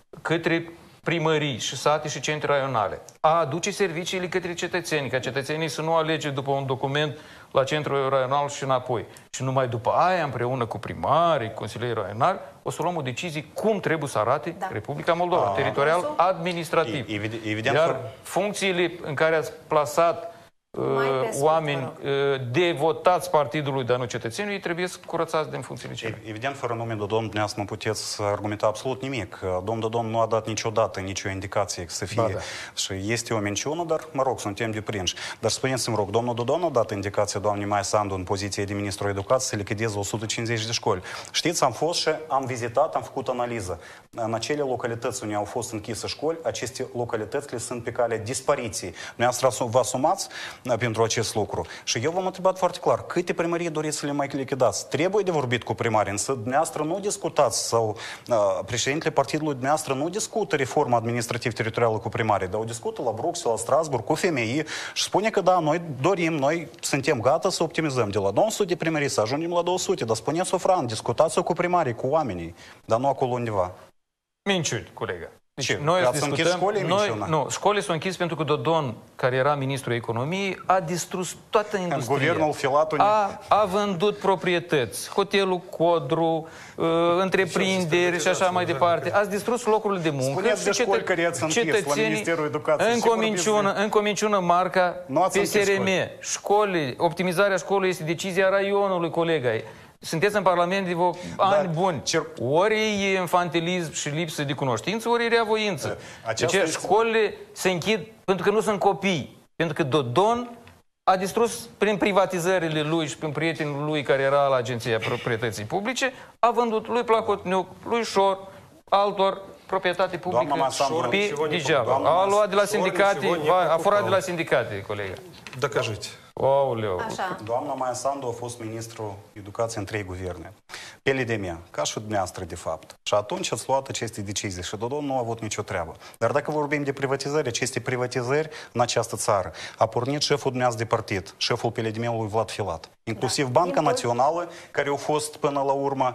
către primării și sate și centre raionale, a aduce serviciile către cetățeni, ca cetățenii să nu alege după un document la centrul raional și înapoi. Și numai după aia, împreună cu primarii, consilierii raionali, o să luăm o decizie cum trebuie să arate da. Republica Moldova, a, teritorial, administrativ. Evident, evident, Iar funcțiile în care ați plasat uh, oameni uh, devotați partidului, dar nu cetățenii, trebuie să curățați din funcțiile cele. Evident, fără nume de domn, dumneavoastră nu puteți argumenta absolut nimic. Domnul de domn nu a dat niciodată nicio indicație să fie. Ba, da. Și este o minciună, dar, mă rog, suntem deprinși. Dar spuneți-mi, rog, domnul de domn a dat indicația doamnei Maia Sandu în poziție de ministru educației să lichideze o sută cincizeci de școli. Știți, am fost și am vizitat, am făcut analiză. În acele localități unde au fost închise școli, aceste localități le sunt pe calea dispariției. Dumneavoastră vă asumați pentru acest lucru. Și eu v-am întrebat foarte clar, câte primării doriți să le mai lichidați? Trebuie de vorbit cu primarii, însă dumneavoastră nu discutați sau uh, președintele partidului dumneavoastră nu discută reforma administrativ-teritorială cu primarii, dar o discută la Bruxelles, la Strasbourg, cu femeii și spune că da, noi dorim, noi suntem gata să optimizăm de la două sute de primării să ajungem la două sute, dar spuneți-o, Fran, discutați-o cu primarii, cu oamenii, dar nu acolo undeva. Minciuni, colegă. Deci ce? noi Ați discutăm, închis școlii, noi, nu, școlile s-au închis pentru că Dodon, care era ministrul economiei, a distrus toată industria. Guvernul Filatul a, a vândut proprietăți, hotelul Codru, uh, întreprinderi și așa mai departe. Ați distrus locurile de muncă. Spuneți de școli care i-ați închis la Ministerul Educației. Încă o minciună, încă o minciună marca P S R M. Școli, optimizarea școlii este decizia raionului, colega. Sunteți în Parlament de vreo ani buni. Cer... Ori e infantilism și lipsă de cunoștință, ori e reavoință. Deci este... școlile se închid pentru că nu sunt copii. Pentru că Dodon a distrus prin privatizările lui și prin prietenul lui care era la Agenția Proprietății Publice, a vândut lui Placotniuc, lui Șor, altor proprietate publică pe degeaba. A luat de la sindicate, a furat de la sindicate, colega. Dокажите. Aoleu. Doamna Maia Sandu a fost ministrul educației în trei guverne. Pe Ledemia, ca și dumneavoastră, de fapt. Și atunci ați luat aceste decizii și Dodon nu a avut nicio treabă. Dar dacă vorbim de privatizări, aceste privatizări în această țară, a pornit șeful dumneavoastră de partid, șeful P L D M-ului Vlad Filat. Inclusiv da. Banca Națională, care a fost până la urmă,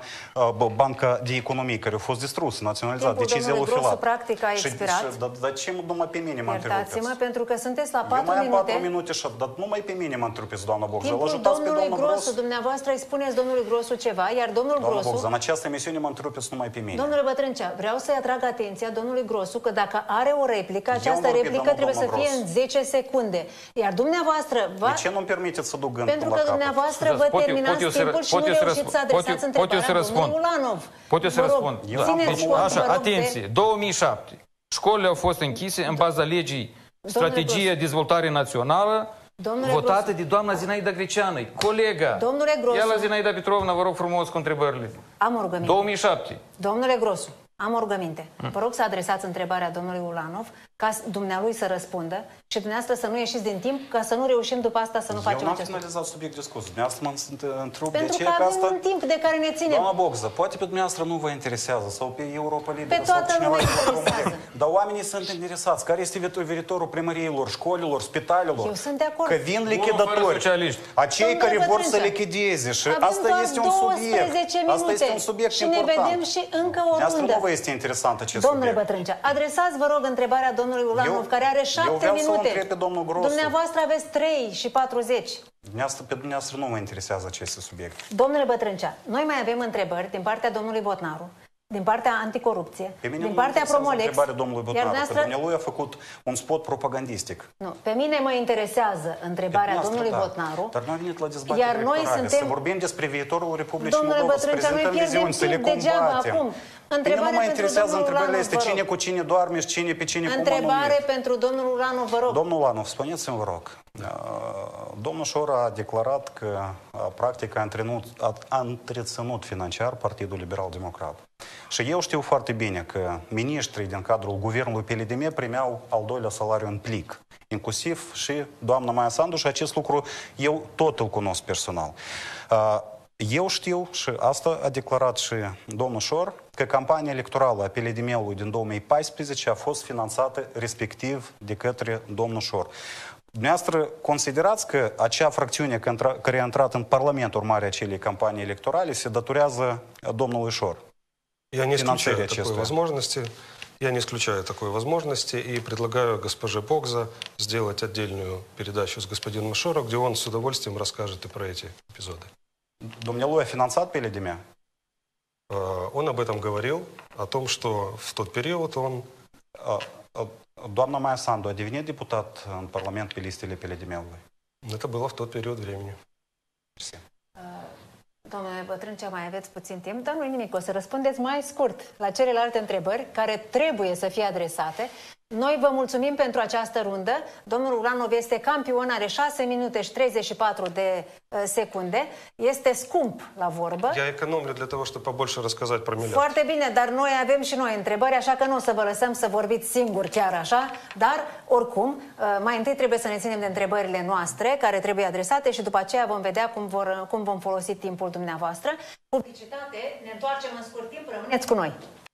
Banca de Economie, care a fost distrusă, naționalizată. Decizia lui Filat. Practic a expirat. Dar de ce numai pe mine mă întrerupeți? Iertați-mă, pentru că sunteți la patru minute. Eu mai am patru minute minute și dar numai pe mine mă întrerupeți, doamna Bogză. Timpul domnului Grosu, dumneavoastră îi spuneți domnului Grosu ceva, iar domnul Doamna Grosu... Bogză, în această emisiune mă întrerupeți numai pe mine. Domnule Bătrâncea, vreau să-i atrag atenția domnului Grosu că dacă are o replică, această replică trebuie să fie în zece secunde. Iar dumneavoastră... Va... De ce nu-mi permiteți să duc gândul Pentru la că capăt? dumneavoastră Dumneavoastră vă Pot eu- terminați pot eu să- timpul și pot nu eu să reușiți răsp- să pot eu- adresați pot eu să întrebarea răspund. domnului Ulanov. Pot eu să Vă rog, răspund? Eu am țineți formul- cont, Așa, vă rog, de- atenție, două mii șapte. Școlile au fost închise în baza legii Strategia Dezvoltare Națională, Domnule votată Grosu. de doamna Zinaida Greceană, colega. Domnule Grosu. Ia la Zinaida Petrovna, vă rog frumos cu întrebările. Am o rugăminte. două mii șapte. Domnule Grosu, am o rugăminte. Vă rog să adresați întrebarea domnului Ulanov ca dumnealui să răspundă și dumneavoastră să nu ieșiți din timp ca să nu reușim după asta să nu Eu facem n-am acest lucru. finalizat subiectul discuției. Dumneavoastră mă sunt- întreb de Pentru ce că că avem asta... un timp de care ne ținem. Doamna Bogză, poate pe dumneavoastră nu vă interesează sau pe Europa Liberă Pe sau toată cineva lumea din interesează. România. Dar oamenii sunt interesați. Care este viitor- viitorul primăriilor, școlilor, spitalelor? Eu sunt de acord. Că vin Fără lichidatori. socialiști. Acei Domnule care vor să Bătrâncea, lichideze. Și avem asta doar este un subiect. douăsprezece Asta este un minute subiect și important. ne vedem și încă o Asta rundă. nu vă este interesant acest Domnule subiect. Bătrâncea, adresați, vă rog, întrebarea domnului Ulanov, Eu- care are eu șapte vreau să-l minute. întreb pe domnul Grosu. Dumneavoastră aveți trei și patruzeci. Dumneavoastră, pe dumneavoastră nu mă interesează aceste subiecte. Domnule Bătrâncea, noi mai avem întrebări din partea domnului Botnaru, din partea anticorupție, Pe mine din nu partea mă interesează Promolex. întrebarea domnului Iar Botnaru, că dumneavoastră- dumnealui a făcut un spot propagandistic. Nu, pe mine mă interesează întrebarea Pe domnului dumneavoastră, da. Botnaru. Dar noi am venit la dezbatere Iar noi electorale, suntem- să vorbim despre viitorul Republicii Domnule Moldova, să Bătrâncea, noi prezentăm pierdem viziuni, să le timp degeaba combatem. acum. Pe mine Întrebare nu mă pentru interesează domnul întrebările Ulanov, este vă rog. cine cu cine doarme și cine pe cine cum a Întrebare numit. pentru domnul Ulanov, vă rog. Domnul Ulanov, spuneți-mi, vă rog, domnul Șor a declarat că practic a întreținut, a întreținut financiar Partidul Liberal Democrat. Și eu știu foarte bine că miniștrii din cadrul guvernului P L D M primeau al doilea salariu în plic, inclusiv și doamna Maia Sandu, și acest lucru eu tot îl cunosc personal. Eu știu, și asta a declarat și domnul Șor, că campania electorală a P L D M-ului din două mii paisprezece a fost finanțată respectiv de către domnul Șor. Dumneavoastră considerați că acea fracțiune care a intrat în Parlament urmare acelei campanii electorale se datorează domnului Șor? Я не исключаю Финансирование такой честное. возможности. Я не исключаю такой возможности и предлагаю госпоже Богза сделать отдельную передачу с господином Шоро, где он с удовольствием расскажет и про эти эпизоды. Domnului a finanțat P L D M? Э, Он об этом говорил, о том, что в тот период он... Doamna Maia Sandu a devenit deputat în Parlament pe listele P L D M-ului? Это было в тот период времени. Domnule Bătrâncea, mai aveți puțin timp, dar nu-i nimic, o să răspundeți mai scurt la celelalte întrebări care trebuie să fie adresate. Noi vă mulțumim pentru această rundă. Domnul Ulanov este campion, are șase minute și treizeci și patru de uh, secunde. Este scump la vorbă. Я экономлю для того, чтобы побольше рассказать про миллиард. Foarte bine, dar noi avem și noi întrebări, așa că nu o să vă lăsăm să vorbiți singuri chiar așa, dar oricum, uh, mai întâi trebuie să ne ținem de întrebările noastre care trebuie adresate și după aceea vom vedea cum, vor, cum vom folosi timpul dumneavoastră. Publicitate, ne întoarcem în scurt timp, rămâneți cu noi.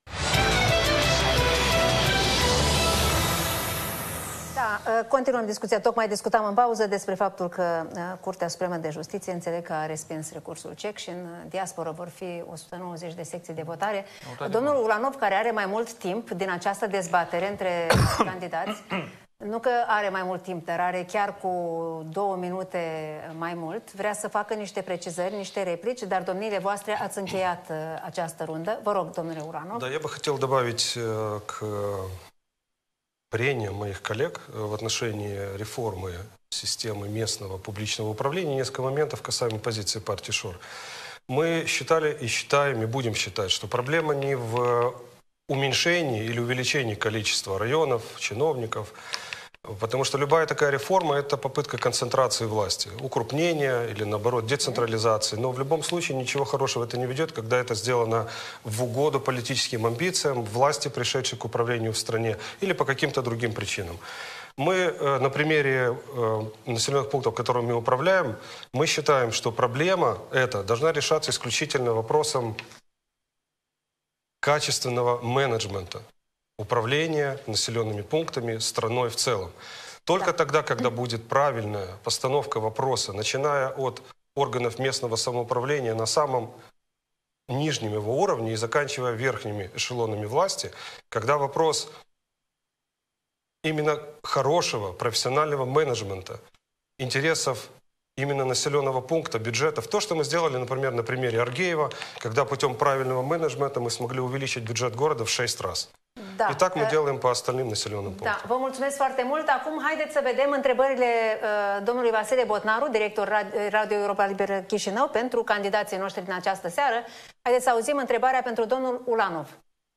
Da, continuăm discuția. Tocmai discutam în pauză despre faptul că Curtea Supremă de Justiție înțeleg că a respins recursul C E C și în diaspora vor fi o sută nouăzeci de secții de votare. Domnul Ulanov, care are mai mult timp din această dezbatere între candidați, nu că are mai mult timp, dar are chiar cu două minute mai mult, vrea să facă niște precizări, niște replici, dar domniile voastre ați încheiat această rundă. Vă rog, domnule Ulanov. Да, я бы хотел добавить к прениям моих коллег в отношении реформы системы местного публичного управления несколько моментов касаемо позиции партии ШОР. Мы считали и считаем, и будем считать, что проблема не в уменьшении или увеличении количества районов, чиновников, потому что любая такая реформа – это попытка концентрации власти, укрупнения или, наоборот, децентрализации. Но в любом случае ничего хорошего это не ведет, когда это сделано в угоду политическим амбициям власти, пришедшей к управлению в стране, или по каким-то другим причинам. Мы на примере населенных пунктов, которыми мы управляем, мы считаем, что проблема эта должна решаться исключительно вопросом качественного менеджмента, управления населенными пунктами, страной в целом. Только тогда, когда будет правильная постановка вопроса, начиная от органов местного самоуправления на самом нижнем его уровне и заканчивая верхними эшелонами власти, когда вопрос именно хорошего профессионального менеджмента, интересов именно населенного пункта, бюджетов. То, что мы сделали, например, на примере Аргеева, когда путем правильного менеджмента мы смогли увеличить бюджет города в шесть раз. Da. И так мы делаем по остальным населенным пунктам. Da, vă mulțumesc foarte mult. Acum haideți să vedem întrebările uh, domnului Vasile Botnaru, director Radio Europa Liberă Chișinău, pentru candidații noștri din această seară. Haideți să auzim întrebarea pentru domnul Ulanov.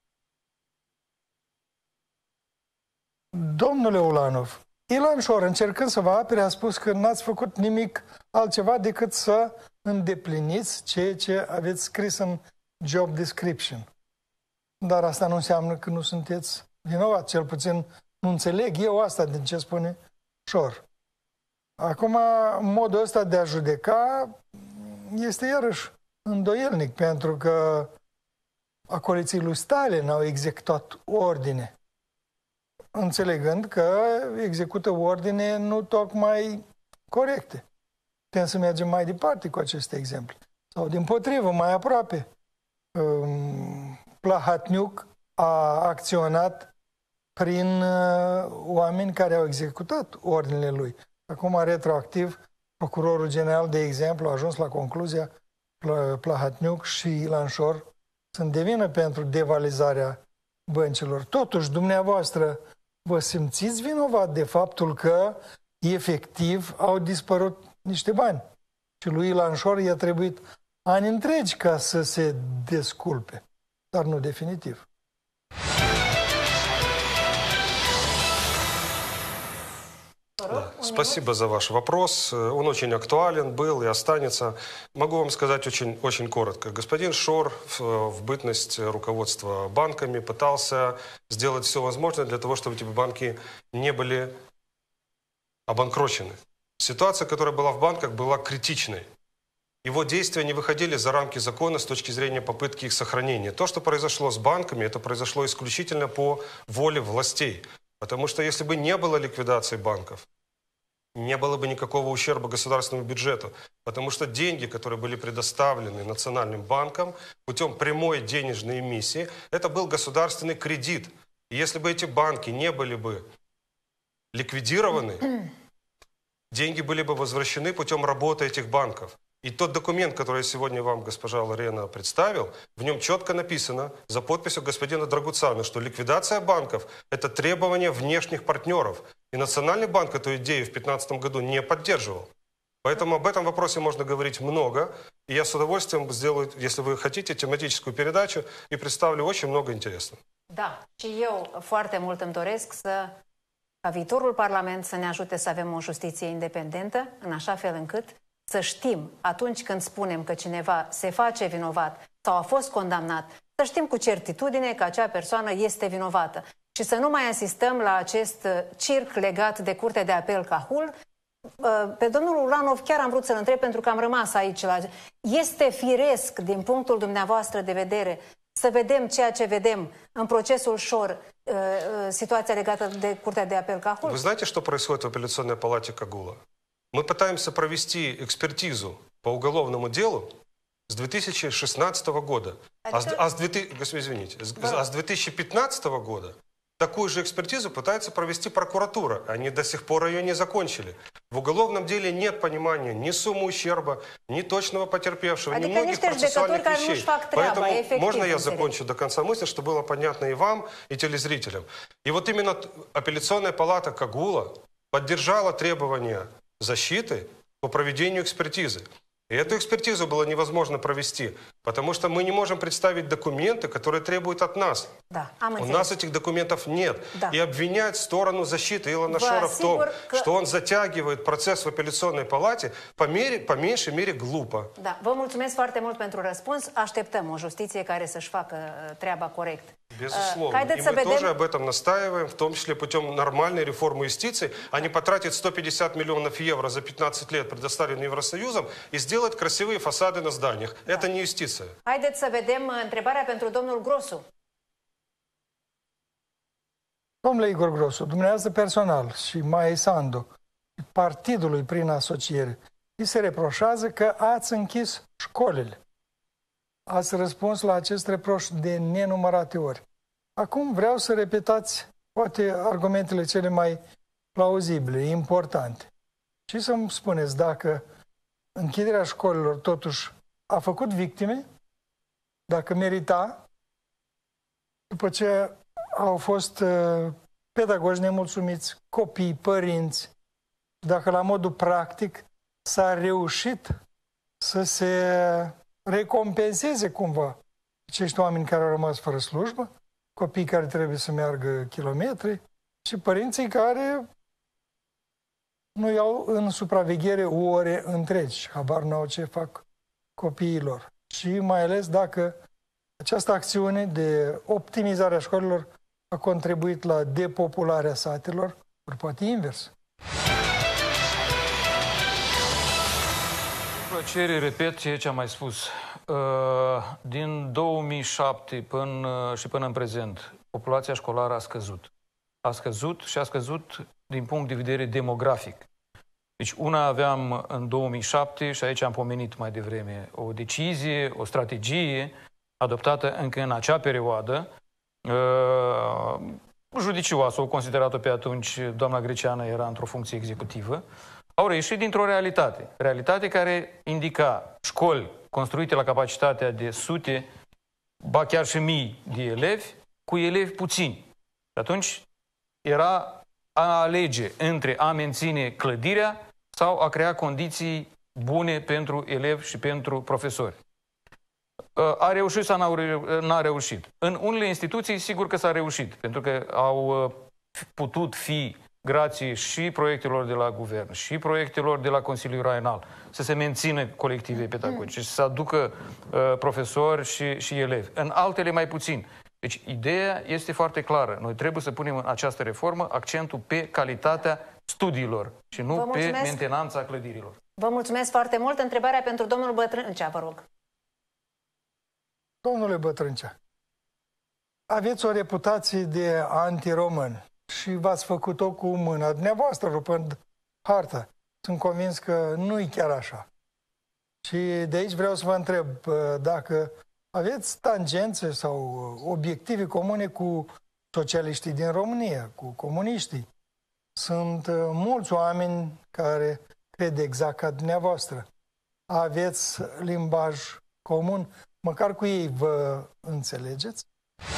Domnule Ulanov, Ilan Șor, încercând să vă apere, a spus că n-ați făcut nimic altceva decât să îndepliniți ceea ce aveți scris în job description. Dar asta nu înseamnă că nu sunteți vinovat. Cel puțin nu înțeleg eu asta din ce spune Șor. Acum, modul ăsta de a judeca este iarăși îndoielnic, pentru că acoliții lui Stalin au executat ordine, înțelegând că execută ordine nu tocmai corecte. Putem să mergem mai departe cu aceste exemple. Sau, dimpotrivă, mai aproape. Plahatniuc a acționat prin oameni care au executat ordinele lui. Acum, retroactiv, procurorul general, de exemplu, a ajuns la concluzia că Plahatniuc și Ilan Șor sunt de vină pentru devalizarea băncilor. Totuși, dumneavoastră, vă simțiți vinovat de faptul că, efectiv, au dispărut niște bani. Și lui Ilan Șor i-a trebuit ani întregi ca să se desculpe, dar nu definitiv. Да. Спасибо за ваш вопрос. Он очень актуален, был и останется. Могу вам сказать очень, очень коротко. Господин Шор в, в бытность руководства банками пытался сделать все возможное для того, чтобы эти банки не были обанкрочены. Ситуация, которая была в банках, была критичной. Его действия не выходили за рамки закона с точки зрения попытки их сохранения. То, что произошло с банками, это произошло исключительно по воле властей. Потому что если бы не было ликвидации банков, не было бы никакого ущерба государственному бюджету. Потому что деньги, которые были предоставлены Национальным банкам путем прямой денежной эмиссии, это был государственный кредит. И если бы эти банки не были бы ликвидированы, деньги были бы возвращены путем работы этих банков. И тот документ, который я сегодня вам, госпожа Ларена, представил, в нем четко написано за подписью господина Драгуцана, что ликвидация банков – это требование внешних партнеров. И Национальный банк эту идею в две тысячи пятнадцатом году не поддерживал. Поэтому об этом вопросе можно говорить много. И я с удовольствием сделаю, если вы хотите, тематическую передачу и представлю очень много интересного. Da, și eu foarte mult îmi doresc să, ca viitorul Parlament să ne ajute să avem o justiție independentă, în așa fel încât să știm, atunci când spunem că cineva se face vinovat sau a fost condamnat, să știm cu certitudine că acea persoană este vinovată. Și să nu mai asistăm la acest circ legat de Curtea de Apel Cahul. Pe domnul Ulanov chiar am vrut să-l întreb, pentru că am rămas aici. La... Este firesc, din punctul dumneavoastră de vedere, să vedem ceea ce vedem în procesul Șor, situația legată de Curtea de Apel Cahul? Вы знаете, что происходит в апелляционной палате Кагула? Мы пытаемся провести экспертизу по уголовному делу с две тысячи шестнадцатого года. А с, а с, извините, а с две тысячи пятнадцатого года такую же экспертизу пытается провести прокуратура. Они до сих пор ее не закончили. В уголовном деле нет понимания ни суммы ущерба, ни точного потерпевшего, ни многих процессуальных вещей. Поэтому можно я закончу до конца мысли, чтобы было понятно и вам, и телезрителям. И вот именно апелляционная палата Кагула поддержала требования защиты по проведению экспертизы. И эту экспертизу было невозможно провести, потому что мы не можем представить документы, которые требуют от нас. Да, у нас этих документов нет. Да. И обвинять сторону защиты Илона Шора в том, că... что он затягивает процесс в апелляционной палате, по, мере, по меньшей мере глупо. Da, vă mulțumesc foarte mult pentru răspuns. Așteptăm o justiție care să-și facă treaba corect. Безусловно. И мы тоже об этом настаиваем, в том числе путем нормальной реформы юстиции, а не потратить сто пятьдесят миллионов евро за пятнадцать лет, предоставленные Евросоюзом, и сделать красивые фасады на зданиях. Да. Это не юстиция. Haideți să vedem întrebarea pentru domnul Grosu. Domnule Igor Grosu, dumneavoastră personal și Maia Sandu, partidului prin asociere, îi se reproșează că ați închis școlile. Ați răspuns la acest reproș de nenumărate ori. Acum vreau să repetați poate argumentele cele mai plauzibile, importante. Și să-mi spuneți dacă închiderea școlilor totuși a făcut victime, dacă merita, după ce au fost uh, pedagogi nemulțumiți, copii, părinți. Dacă la modul practic s-a reușit să se recompenseze cumva acești oameni care au rămas fără slujbă, copiii care trebuie să meargă kilometri și părinții care nu iau în supraveghere ore întregi, habar n-au ce fac copiilor. Și mai ales dacă această acțiune de optimizare a școlilor a contribuit la depopularea satelor, ori poate invers. Plăcere, repet ceea ce am mai spus. Din două mii șapte până și până în prezent, populația școlară a scăzut. A scăzut și a scăzut din punct de vedere demografic. Deci una aveam în două mii șapte, și aici am pomenit mai devreme, o decizie, o strategie adoptată încă în acea perioadă, uh, judicioasă, o considerat-o pe atunci, doamna Greceană era într-o funcție executivă, au reieșit dintr-o realitate. Realitate care indica școli construite la capacitatea de sute, ba chiar și mii de elevi, cu elevi puțini. Și atunci era a alege între a menține clădirea sau a crea condiții bune pentru elevi și pentru profesori. A reușit sau n-a reușit? În unele instituții, sigur că s-a reușit, pentru că au putut fi, grație și proiectelor de la guvern, și proiectelor de la Consiliul Raional, să se mențină colective pedagogice, să aducă uh, profesori și, și elevi. În altele mai puțin. Deci, ideea este foarte clară. Noi trebuie să punem în această reformă accentul pe calitatea studiilor și nu pe mentenanța clădirilor. Vă mulțumesc foarte mult. Întrebarea pentru domnul Bătrâncea, vă rog. Domnule Bătrâncea, aveți o reputație de antiromân și v-ați făcut-o cu mâna dumneavoastră, rupând harta. Sunt convins că nu-i chiar așa. Și de aici vreau să vă întreb dacă aveți tangențe sau obiective comune cu socialiștii din România, cu comuniștii. Sunt mulți oameni care cred exact ca dumneavoastră. Aveți limbaj comun, măcar cu ei vă înțelegeți?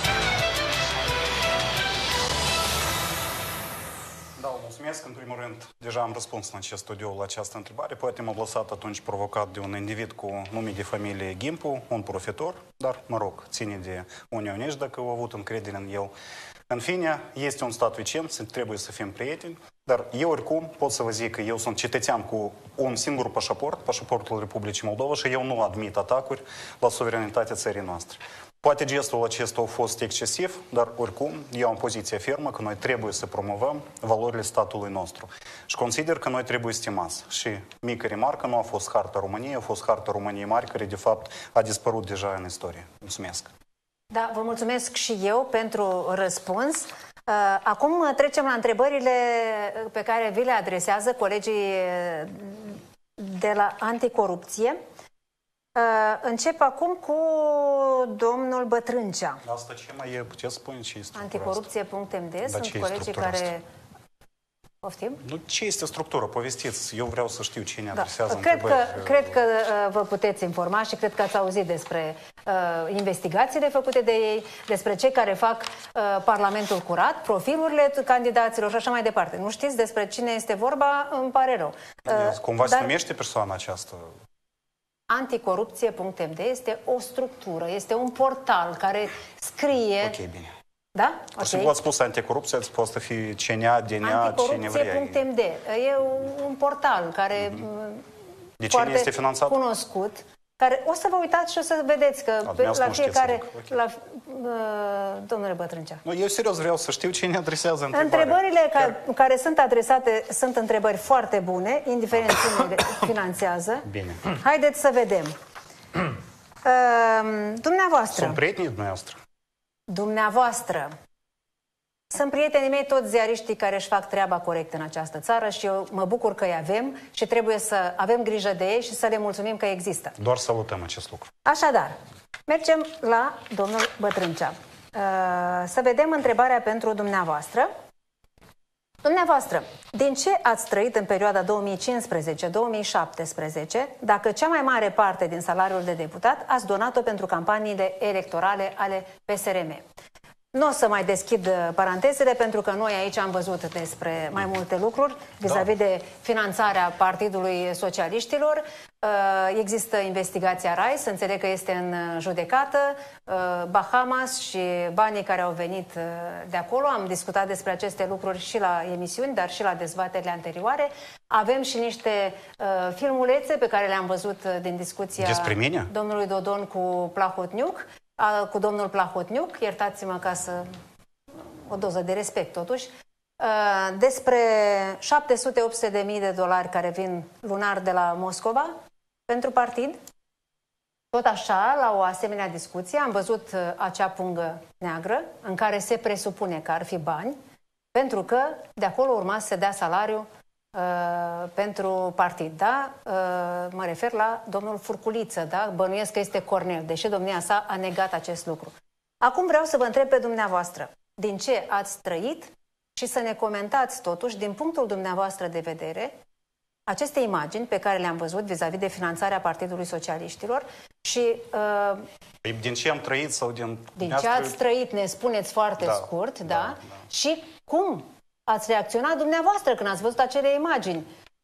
Da, mulțumesc. În primul rând, deja am răspuns în acest studiu la această întrebare. Poate m-a lăsat atunci provocat de un individ cu nume de familie Gimpu, un profitor, dar, mă rog, ține de unioniști dacă au avut încredere în el. În fine, este un stat vicin, trebuie să fim prieteni, dar eu oricum pot să vă zic că eu sunt cetățean cu un singur pașaport, pașaportul Republicii Moldova, și eu nu admit atacuri la suveranitatea țării noastre. Poate gestul acesta a fost excesiv, dar oricum eu am poziția fermă că noi trebuie să promovăm valorile statului nostru. Și consider că noi trebuie stimați. Și mică remarcă, nu a fost harta României, a fost harta României Mari, care de fapt a dispărut deja în istorie. Mulțumesc! Da, vă mulțumesc și eu pentru răspuns. Acum trecem la întrebările pe care vi le adresează colegii de la Anticorupție. Încep acum cu domnul Bătrâncea. Asta ce mai e? Puteți spune ce este Anticorupție punct m d. Sunt colegii care... Poftim? Nu, ce este structură? Povestiți. Eu vreau să știu cine adresează da. Cred întrebări. Că, cred că uh, vă puteți informa și cred că ați auzit despre uh, investigațiile făcute de ei, despre cei care fac uh, Parlamentul curat, profilurile candidaților și așa mai departe. Nu știți despre cine este vorba? Îmi pare rău. Uh, Cumva dar... se numește persoana aceasta? Anticorupție punct m d este o structură, este un portal care scrie... Ok, bine. Da? Okay. Ați spus anticorupție, ați poate fi C N A, D N A, cine vrea. Anticorupție punct m d. E un portal care mm-hmm. De cine este finanțat? Cunoscut, care o să vă uitați și o să vedeți că A, pe, la fiecare... Okay. La, uh, domnule Bătrâncea. Nu, eu serios vreau să știu cine adresează întrebarea. Întrebările care, care sunt adresate sunt întrebări foarte bune, indiferent cine le finanțează. Bine. Haideți să vedem. Uh, dumneavoastră. Sunt prietenii dumneavoastră. Dumneavoastră. Sunt prietenii mei, toți ziariștii care își fac treaba corect în această țară și eu mă bucur că îi avem și trebuie să avem grijă de ei și să le mulțumim că există. Doar salutăm acest lucru. Așadar, mergem la domnul Bătrâncea. Să vedem întrebarea pentru dumneavoastră. Dumneavoastră, din ce ați trăit în perioada două mii cincisprezece două mii șaptesprezece, dacă cea mai mare parte din salariul de deputat ați donat-o pentru campaniile electorale ale P S R M? Nu o să mai deschid parantezele, pentru că noi aici am văzut despre mai multe lucruri vis-a-vis da. de finanțarea Partidului Socialiștilor. Există investigația RISE, înțeleg că este în judecată, Bahamas și banii care au venit de acolo. Am discutat despre aceste lucruri și la emisiuni, dar și la dezbaterile anterioare. Avem și niște filmulețe pe care le-am văzut din discuția domnului Dodon cu Plahotniuc. cu domnul Plahotniuc, iertați-mă ca să... o doză de respect totuși, despre șapte sute opt sute de mii de dolari care vin lunar de la Moscova pentru partid. Tot așa, la o asemenea discuție, am văzut acea pungă neagră în care se presupune că ar fi bani, pentru că de acolo urma să se dea salariu Uh, pentru partid, da? Uh, mă refer la domnul Furculiță, da? Bănuiesc că este Cornel, deși domnia sa a negat acest lucru. Acum vreau să vă întreb pe dumneavoastră, din ce ați trăit și să ne comentați totuși, din punctul dumneavoastră de vedere, aceste imagini pe care le-am văzut vis-a-vis de finanțarea Partidului Socialiștilor și... Uh, din ce am trăit sau din... Din ce ați trăit, ne spuneți foarte da, scurt, da, da? da? Și cum ați reacționat dumneavoastră când ați văzut acele imagini?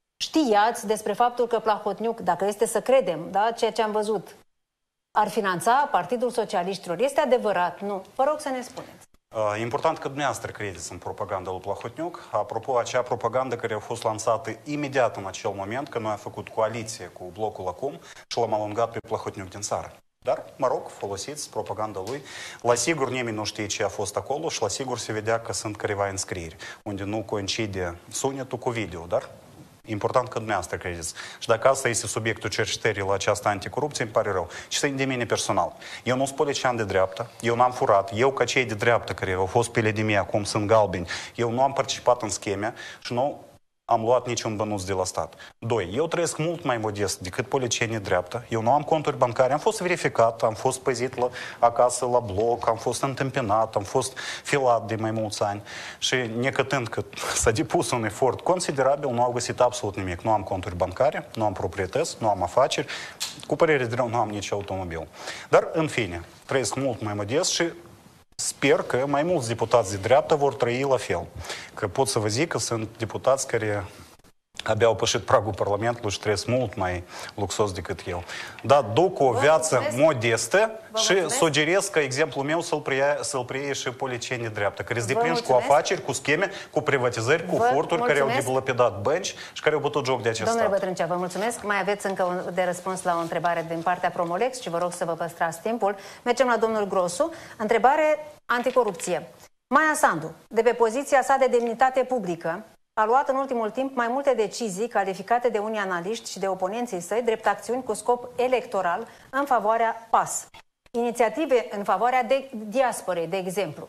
Știați despre faptul că Plahotniuc, dacă este să credem, da, ceea ce am văzut, ar finanța Partidul Socialiștilor? Este adevărat? Nu. Vă rog să ne spuneți. Important că dumneavoastră credeți în propaganda lui Plahotniuc. Apropo, acea propagandă care a fost lansată imediat în acel moment, că noi am făcut coaliție cu blocul acum și l-am alungat pe Plahotniuc din țară. Dar, mă rog, folosiți propaganda lui. La sigur, nimeni nu știe ce a fost acolo și la sigur se vedea că sunt careva înscrieri, unde nu coincide sunetul cu video, dar important că dumneavoastră credeți. Și dacă asta este subiectul cercetării la această anticorupție, îmi pare rău. Și să de mine personal. Eu nu sunt politician de dreapta, eu n-am furat, eu ca cei de dreapta care au fost pe ledimie, acum sunt galbeni, eu nu am participat în scheme și nu am luat niciun bănuț de la stat. Doi, eu trăiesc mult mai modest decât politicienii dreapta. Eu nu am conturi bancare, am fost verificat, am fost păzit la, acasă la bloc, am fost întâmpinat, am fost filat de mai mulți ani și necătând că s-a depus un efort considerabil, nu au găsit absolut nimic. Nu am conturi bancare, nu am proprietăți, nu am afaceri, cu părere de rău nu am nici automobil. Dar, în fine, trăiesc mult mai modest și sper că mai mulți deputați de dreapta vor trăi la fel. Că pot să vă zic că sunt deputați care abia au pășit pragul Parlamentului și trăiesc mult mai luxos decât eu. Da, duc o viață modestă și sugerez că exemplul meu să-l preie, să-l preie și politicienii de dreapta, care se deprinși cu afaceri, cu scheme, cu privatizări, cu furturi, care au delapidat bănci și care au bătut joc de acest stat. Domnule Bătrâncea, vă mulțumesc. Mai aveți încă un de răspuns la o întrebare din partea Promolex și vă rog să vă păstrați timpul. Mergem la domnul Grosu. Întrebare anticorupție. Maia Sandu, de pe poziția sa de demnitate publică, a luat în ultimul timp mai multe decizii calificate de unii analiști și de oponenții săi drept acțiuni cu scop electoral în favoarea P A S. Inițiative în favoarea de diasporei, de exemplu.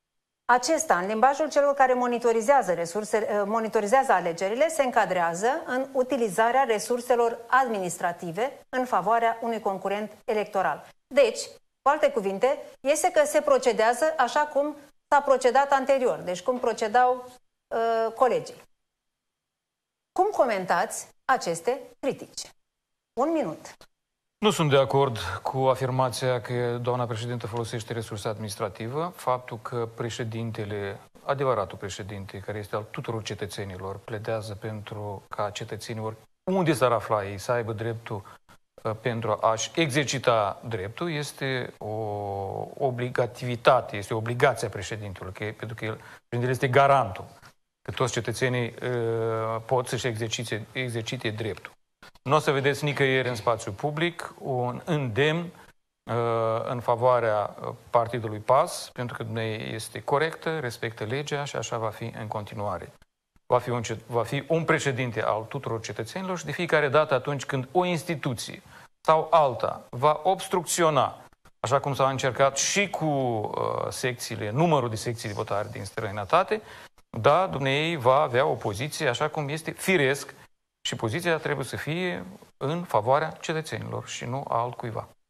Acesta, în limbajul celor care monitorizează, resurse, monitorizează alegerile, se încadrează în utilizarea resurselor administrative în favoarea unui concurent electoral. Deci, cu alte cuvinte, este că se procedează așa cum s-a procedat anterior, deci cum procedau uh, colegii. Cum comentați aceste critici? Un minut. Nu sunt de acord cu afirmația că doamna președintă folosește resursa administrativă. Faptul că președintele, adevăratul președinte, care este al tuturor cetățenilor, pledează pentru ca cetățenilor, unde s-ar afla ei, să aibă dreptul pentru a-și exercita dreptul, este o obligativitate, este o obligație a președintelui, că, pentru că el, președintele este garantul că toți cetățenii uh, pot să-și exercite, exercite dreptul. Nu o să vedeți nicăieri în spațiu public un îndemn uh, în favoarea partidului P A S, pentru că dumneavoastră este corectă, respectă legea și așa va fi în continuare. Va fi, un, va fi un președinte al tuturor cetățenilor și de fiecare dată atunci când o instituție sau alta va obstrucționa, așa cum s-a încercat și cu uh, secțiile, numărul de secții de votare din străinătate, da, dumneavoastră va avea o poziție așa cum este firesc și poziția trebuie să fie în favoarea cetățenilor și nu a altcuiva.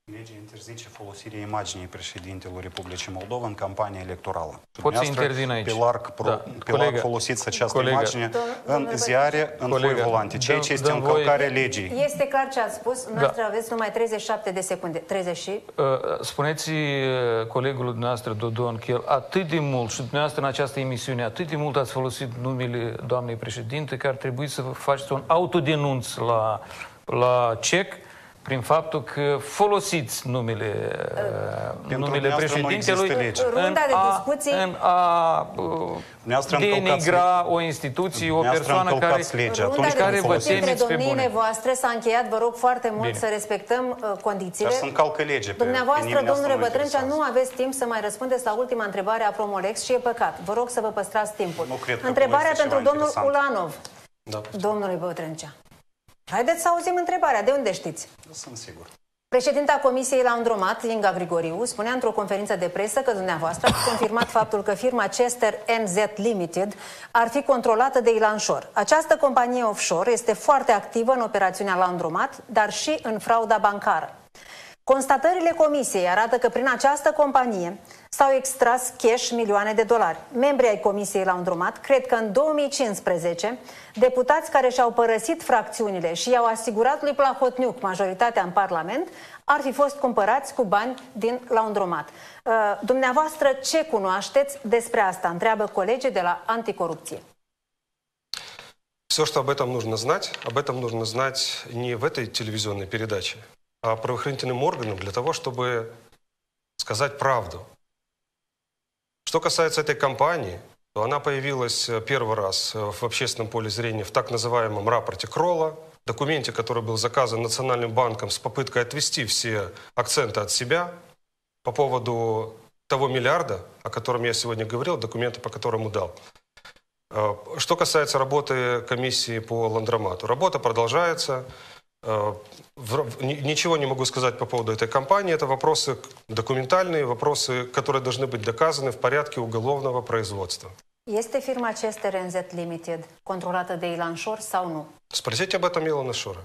Legea interzice folosirea imaginii președintelui Republicii Moldova în campania electorală. Pot să intervin aici. Pe larg, pro, Da. pe Colegă, larg folosiți această colegă. imagine în ziare, în foi Colegă, volante, ceea ce dăm- este dăm încălcarea voie- legii. Este clar ce ați spus. Noastră aveți numai treizeci și șapte de secunde. treizeci și... Uh, Spuneți uh, colegului dumneavoastră, Dodon, că el atât de mult, și dumneavoastră în această emisiune, atât de mult ați folosit numele doamnei președinte, că ar trebui să faceți un autodenunț la, la C E C prin faptul că folosiți numele, uh, numele dumneavoastră nu există președintelui lege. în Runda de a, discuții- în a uh, Dumneavoastră încălcați denigra o instituție, o Dumneavoastră persoană care... încălcați legea Runda atunci de care când vă discuții folosiți. între temeți pe domniile bune. voastre s-a încheiat. Vă rog foarte mult Bine. să respectăm uh, condițiile. Dar să încalcă legea. Pe, Dumneavoastră, pe nimeni asta domnule nu Bătrâncea, interesează. nu aveți timp să mai răspundeți la ultima întrebare a Promolex și e păcat. Vă rog să vă păstrați timpul. Nu cred că Întrebarea este pentru ceva domnul interesant. Ulanov. Да. Domnului Bătrâncea. Haideți să auzim întrebarea. De unde știți? Sunt sigur. Președinta Comisiei Laundromat, Inga Grigoriu, spunea într-o conferință de presă că dumneavoastră ați confirmat faptul că firma Chester N Z Limited ar fi controlată de Ilan Șor. Această companie offshore este foarte activă în operațiunea Laundromat, dar și în frauda bancară. Constatările comisiei arată că prin această companie s-au extras cash milioane de dolari. Membrii ai Comisiei Laundromat cred că în două mii cincisprezece deputați care și-au părăsit fracțiunile și i-au asigurat lui Plahotniuc majoritatea în Parlament ar fi fost cumpărați cu bani din Laundromat. Uh, dumneavoastră ce cunoașteți despre asta? Întreabă colegii de la Anticorupție. Все, что об этом нужно знать, об этом нужно знать не в этой телевизионной передаче, а правоохранительным органам для того, чтобы сказать правду. Что касается этой компании, то она появилась первый раз в общественном поле зрения в так называемом рапорте Кролла, документе, который был заказан Национальным банком с попыткой отвести все акценты от себя по поводу того миллиарда, о котором я сегодня говорил, документы, по которому дал. Что касается работы комиссии по Ландромату, работа продолжается. Ничего не могу сказать по поводу этой компании. Это вопросы документальные, вопросы, которые должны быть доказаны в порядке уголовного производства. Este firma Chester N Z Limited controlată de Ilan Șor sau nu? Sпросите об этом Илона Шора.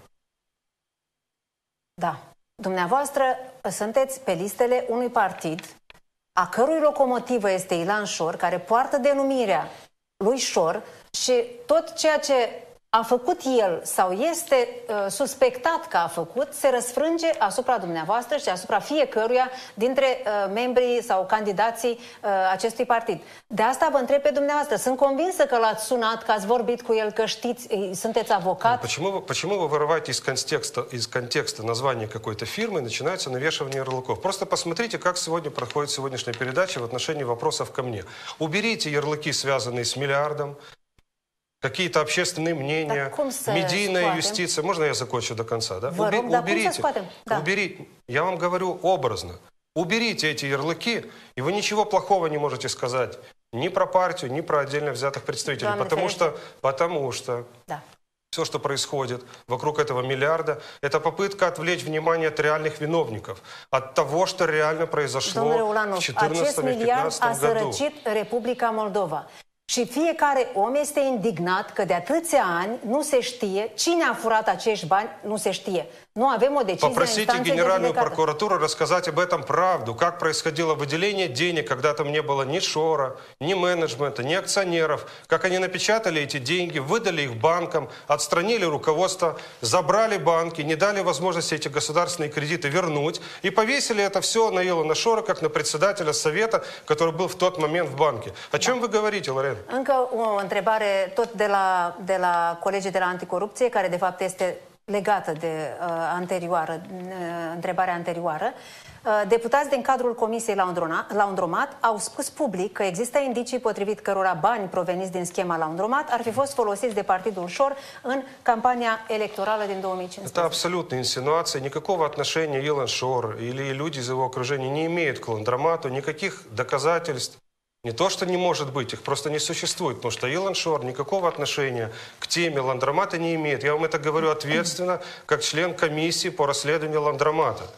Da. Dumneavoastră sunteți pe listele unui partid a cărui locomotivă este Ilan Șor, care poartă denumirea lui Șor și tot ceea ce a făcut el sau este uh, suspectat că a făcut se răsfrânge asupra dumneavoastră și asupra fiecăruia dintre uh, membrii sau candidații uh, acestui partid. De asta vă întreb pe dumneavoastră. Sunt convinsă că l-ați sunat, că ați vorbit cu el, că știți, sunteți avocat. Почему вы, почему вы вырываете из контекста, из контекста название какой-то фирмы и начинается навешивание ярлыков? Просто посмотрите, как сегодня проходит сегодняшняя передача в отношении вопросов ко мне. Уберите ярлыки, связанные с миллиардом, какие-то общественные мнения, медийная юстиция. Можно я закончу до конца? Да? Вă rog, dar cum să scoatem? Da. Уберите. Я вам говорю образно. Уберите эти ярлыки, и вы ничего плохого не можете сказать ни про партию, ни про отдельно взятых представителей. Доамне Потому Ферейра. что, потому что Da. все, что происходит вокруг этого миллиарда, это попытка отвлечь внимание от реальных виновников, от того, что реально произошло Domnule в Ulanov, acest четырнадцатом и miliard a пятнадцатом году. sărăcit Republica Moldova. Și fiecare om este indignat că de atâția ani nu se știe cine a furat acești bani, nu se știe. Nu avem o decizie în Попросите instanțe de Генеральную judecată. прокуратуру рассказать об этом правду, как происходило выделение денег, когда там не было ни Шора, ни менеджмента, ни акционеров, как они напечатали эти деньги, выдали их банкам, отстранили руководство, забрали банки, не дали возможности эти государственные кредиты вернуть и повесили это все на Илона Шора, как на председателя совета, который был в тот момент в банке. О чем вы говорите, Лорен? Încă o întrebare tot de la, de la colegii de la Anticorupție, care de fapt este legată de uh, anterioară, uh, întrebarea anterioară. Uh, deputați din cadrul Comisiei Laundromat au spus public că există indicii potrivit cărora bani proveniți din schema Laundromat ar fi fost folosiți de Partidul Șor în campania electorală din două mii cincisprezece. Это абсолютная инсинуация. Никакого отношения Илон Шор или люди из его окружения не имеют к Ландромату, никаких доказательств. Не то, что не может быть, их просто не существует, потому что Илон Шор никакого отношения к теме Ландромата не имеет. Я вам это говорю ответственно, как член комиссии по расследованию Ландромата.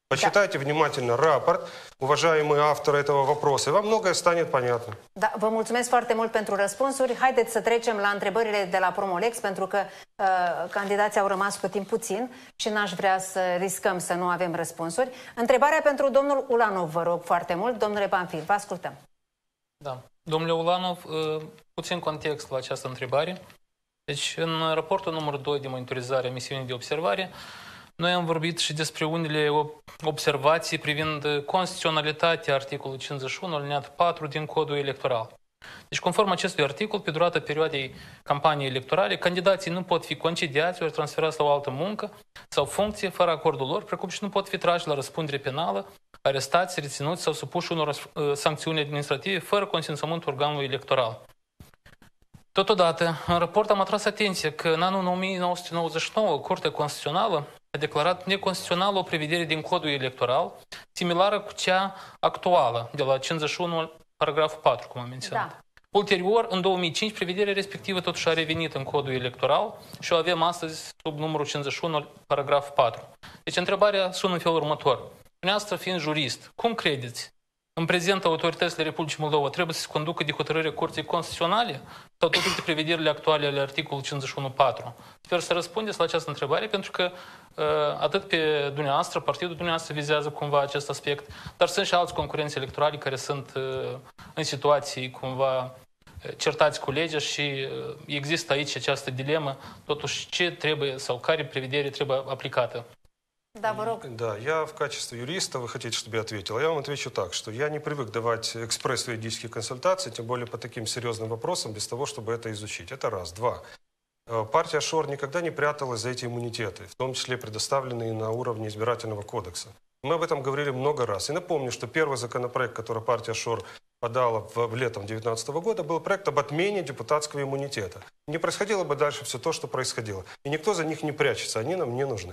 Почитайте внимательно рапорт, уважаемые авторы этого вопроса, и вам многое станет понятно. Da, vă mulțumesc foarte mult pentru răspunsuri. Haideți să trecem la întrebările de la Promolex, pentru că uh, candidații au rămas cu timp puțin și n-aș vrea să riscăm să nu avem răspunsuri. Întrebarea pentru domnul Ulanov, vă rog foarte mult. Domnule Panfil, vă ascultăm. Da. Domnule Ulanov, puțin context la această întrebare. Deci, în raportul numărul doi de monitorizare a misiunii de observare, noi am vorbit și despre unele observații privind constituționalitatea articolului cincizeci și unu, alineat patru din Codul Electoral. Deci, conform acestui articol, pe durata perioadei campaniei electorale, candidații nu pot fi concediați ori transferați la o altă muncă sau funcție fără acordul lor, precum și nu pot fi trași la răspundere penală, arestați, reținuți sau supuși unor sancțiuni administrative fără consimțământul organului electoral. Totodată, în raport am atras atenția că în anul o mie nouă sute nouăzeci și nouă Curtea Constituțională a declarat neconstituțională o prevedere din Codul Electoral similară cu cea actuală, de la cincizeci și unu, paragraful patru, cum am menționat. Da. Ulterior, în două mii cinci, prevederea respectivă totuși a revenit în Codul Electoral și o avem astăzi sub numărul cincizeci și unu, paragraful patru. Deci întrebarea sună în felul următor. Dumneavoastră fiind jurist, cum credeți? În prezent, autoritățile Republicii Moldova trebuie să se conducă de hotărârea Curții Constituționale sau totuși de prevederile actuale ale articolului cincizeci și unu patru? Sper să răspundeți la această întrebare, pentru că atât pe dumneavoastră, partidul dumneavoastră vizează cumva acest aspect, dar sunt și alți concurenți electorali care sunt în situații cumva certați cu legea și există aici această dilemă, totuși ce trebuie sau care prevedere trebuie aplicată. Да, vă rog. Да, я в качестве юриста, вы хотите, чтобы я ответил, я вам отвечу так, что я не привык давать экспресс-юридические консультации, тем более по таким серьезным вопросам, без того, чтобы это изучить. Это раз. Два. Партия ШОР никогда не пряталась за эти иммунитеты, в том числе предоставленные на уровне избирательного кодекса. Мы об этом говорили много раз. И напомню, что первый законопроект, который партия ШОР подала в, в летом две тысячи девятнадцатого года, был проект об отмене депутатского иммунитета. Не происходило бы дальше все то, что происходило. И никто за них не прячется, они нам не нужны.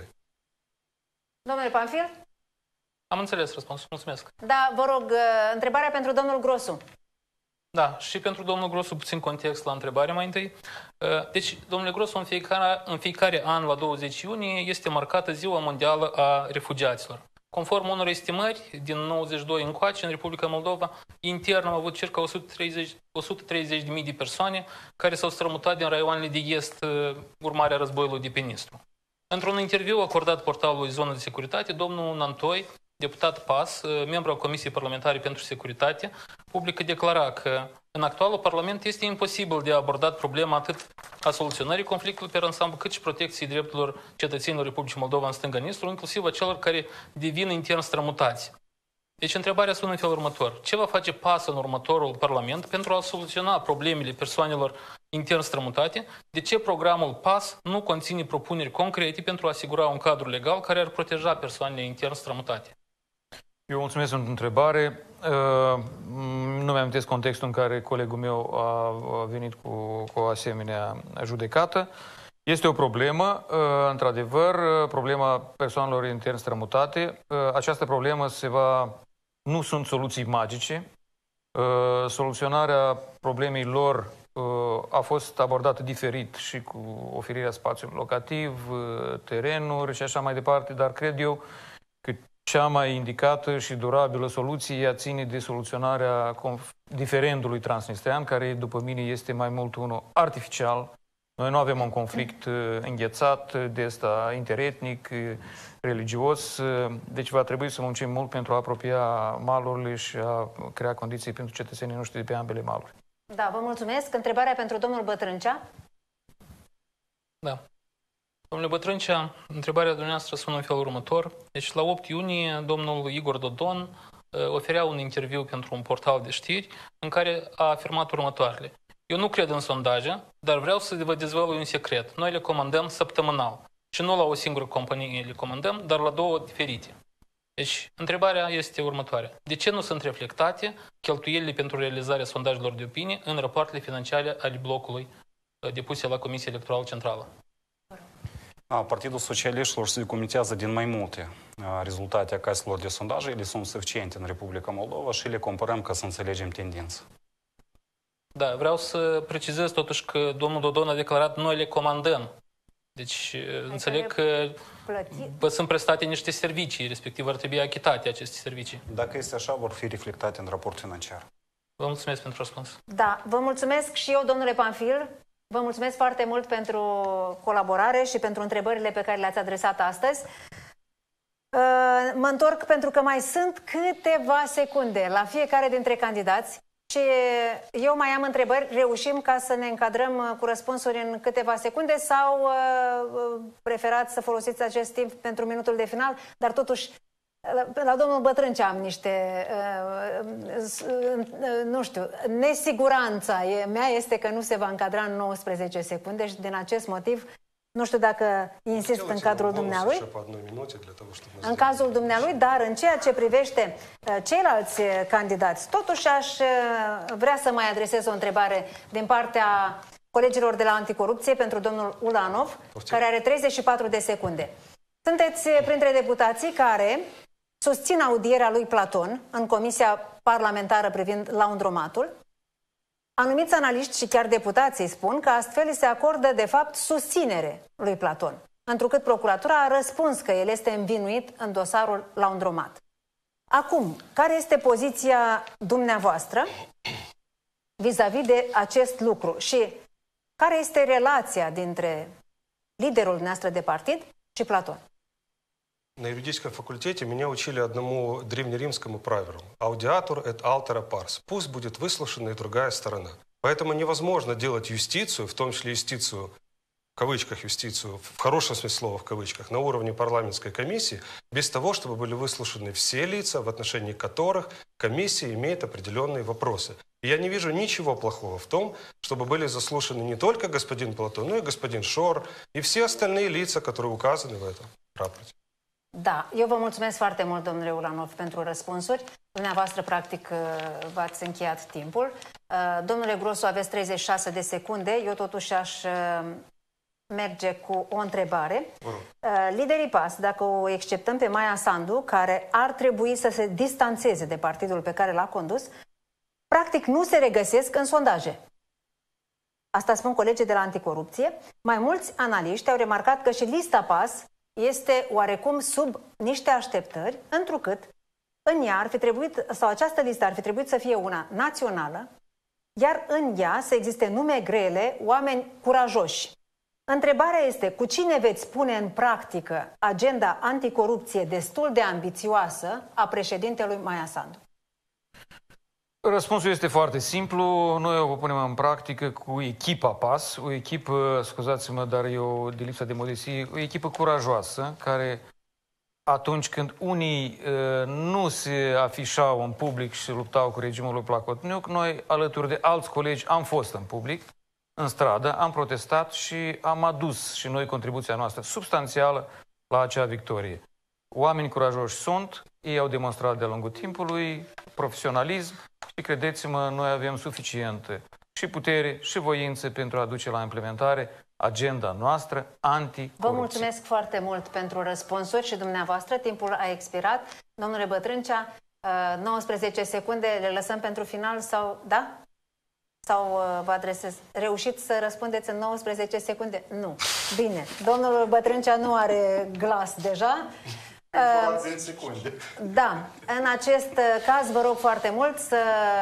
Domnule Panfil? Am înțeles răspunsul. Mulțumesc. Da, vă rog, întrebarea pentru domnul Grosu. Da, și pentru domnul Grosu puțin context la întrebare mai întâi. Deci, domnule Grosu, în fiecare, în fiecare an, la douăzeci iunie, este marcată Ziua Mondială a Refugiaților. Conform unor estimări, din nouăzeci și doi încoace, în Republica Moldova, intern am avut circa o sută treizeci de mii de persoane care s-au strămutat din raioanele de est urmarea războiului de pe Nistru. Într-un interviu acordat portalului Zonă de Securitate, domnul Nantoi, deputat P A S, membru al Comisiei Parlamentare pentru Securitate, public declara că în actualul Parlament este imposibil de abordat problema atât a soluționării conflictului pe ansamblu, cât și protecției drepturilor cetățenilor Republicii Moldova în stânga Nistru, inclusiv a celor care devin intern strămutați. Deci întrebarea sună în felul următor. Ce va face P A S în următorul Parlament pentru a soluționa problemele persoanelor intern strămutate? De ce programul P A S nu conține propuneri concrete pentru a asigura un cadru legal care ar proteja persoanele intern strămutate? Eu mulțumesc pentru întrebare. Nu mi-amintesc contextul în care colegul meu a venit cu, cu o asemenea judecată. Este o problemă, într-adevăr, problema persoanelor intern strămutate. Această problemă se va... Nu sunt soluții magice. Soluționarea problemei lor a fost abordată diferit și cu oferirea spațiului locativ, terenuri și așa mai departe, dar cred eu că cea mai indicată și durabilă soluție ea ține de soluționarea diferendului transnistrean, care, după mine, este mai mult unul artificial. Noi nu avem un conflict înghețat de ăsta interetnic, religios, deci va trebui să muncim mult pentru a apropia malurile și a crea condiții pentru cetățenii noștri de pe ambele maluri. Da, vă mulțumesc. Întrebarea pentru domnul Bătrâncea? Da. Domnule Bătrâncea, întrebarea dumneavoastră sună în felul următor. Deci, la opt iunie, domnul Igor Dodon oferea un interviu pentru un portal de știri în care a afirmat următoarele. Eu nu cred în sondaje, dar vreau să vă dezvălui un secret. Noi le comandăm săptămânal. Și nu la o singură companie le comandăm, dar la două diferite. Deci, întrebarea este următoarea. De ce nu sunt reflectate cheltuielile pentru realizarea sondajelor de opinie în rapoartele financiare ale blocului depuse la Comisia Electorală Centrală? Partidul Socialiștilor se documentează din mai multe rezultate a caselor de sondaje. Ele sunt suficiente în Republica Moldova și le comparăm ca să înțelegem tendința. Da, vreau să precizez totuși că domnul Dodon a declarat noi le comandăm. Deci înțeleg că vă sunt prestate niște servicii, respectiv ar trebui achitate aceste servicii. Dacă este așa, vor fi reflectate în raport financiar. Vă mulțumesc pentru răspuns. Da, vă mulțumesc și eu, domnule Panfil. Vă mulțumesc foarte mult pentru colaborare și pentru întrebările pe care le-ați adresat astăzi. Mă întorc pentru că mai sunt câteva secunde la fiecare dintre candidați și eu mai am întrebări. Reușim ca să ne încadrăm cu răspunsuri în câteva secunde sau preferați să folosiți acest timp pentru minutul de final? Dar totuși, la, la domnul Bătrânce am niște, nu știu, nesiguranța mea este că nu se va încadra în nouăsprezece secunde și din acest motiv nu știu dacă insist în cadrul dumnealui, în cazul dumnealui, dar în ceea ce privește ceilalți candidați, totuși aș vrea să mai adresez o întrebare din partea colegilor de la Anticorupție pentru domnul Ulanov, care are treizeci și patru de secunde. Sunteți printre deputații care susțin audierea lui Platon în Comisia Parlamentară privind laundromatul. Anumiți analiști și chiar deputații spun că astfel se acordă, de fapt, susținere lui Platon, întrucât procuratura a răspuns că el este învinuit în dosarul laundromat. Acum, care este poziția dumneavoastră vis-a-vis de acest lucru și care este relația dintre liderul dumneavoastră de partid și Platon? На юридическом факультете меня учили одному древнеримскому правилу. Аудиатор et altera pars. Пусть будет выслушана и другая сторона. Поэтому невозможно делать юстицию, в том числе юстицию, в кавычках юстицию, в хорошем смысле слова в кавычках, на уровне парламентской комиссии, без того, чтобы были выслушаны все лица, в отношении которых комиссия имеет определенные вопросы. И я не вижу ничего плохого в том, чтобы были заслушаны не только господин Платон, но и господин Шор, и все остальные лица, которые указаны в этом рапорте. Da, eu vă mulțumesc foarte mult, domnule Ulanov, pentru răspunsuri. Dumneavoastră, practic, v-ați încheiat timpul. Domnule Grosu, aveți treizeci și șase de secunde. Eu totuși aș merge cu o întrebare. Liderii P A S, dacă o exceptăm pe Maia Sandu, care ar trebui să se distanțeze de partidul pe care l-a condus, practic nu se regăsesc în sondaje. Asta spun colegii de la Anticorupție. Mai mulți analiști au remarcat că și lista P A S este oarecum sub niște așteptări, întrucât în ea ar fi trebuit, sau această listă ar fi trebuit să fie una națională, iar în ea să existe nume grele, oameni curajoși. Întrebarea este, cu cine veți pune în practică agenda anticorupție destul de ambițioasă a președintelui Maia Sandu? Răspunsul este foarte simplu. Noi o punem în practică cu echipa P A S, o echipă, scuzați-mă, dar eu, de lipsa de modestie, o echipă curajoasă, care atunci când unii uh, nu se afișau în public și luptau cu regimul lui Plahotniuc, noi, alături de alți colegi, am fost în public, în stradă, am protestat și am adus și noi contribuția noastră substanțială la acea victorie. Oameni curajoși sunt, ei au demonstrat de-a lungul timpului profesionalism și, credeți-mă, noi avem suficient și putere și voință pentru a duce la implementare agenda noastră anticorupție. Vă mulțumesc foarte mult pentru răspunsuri și dumneavoastră. Timpul a expirat. Domnule Bătrâncea, nouăsprezece secunde le lăsăm pentru final sau... Da? Sau vă adresez? Reușiți să răspundeți în nouăsprezece secunde? Nu. Bine. Domnul Bătrâncea nu are glas deja. Informații în secunde. Da. În acest caz vă rog foarte mult să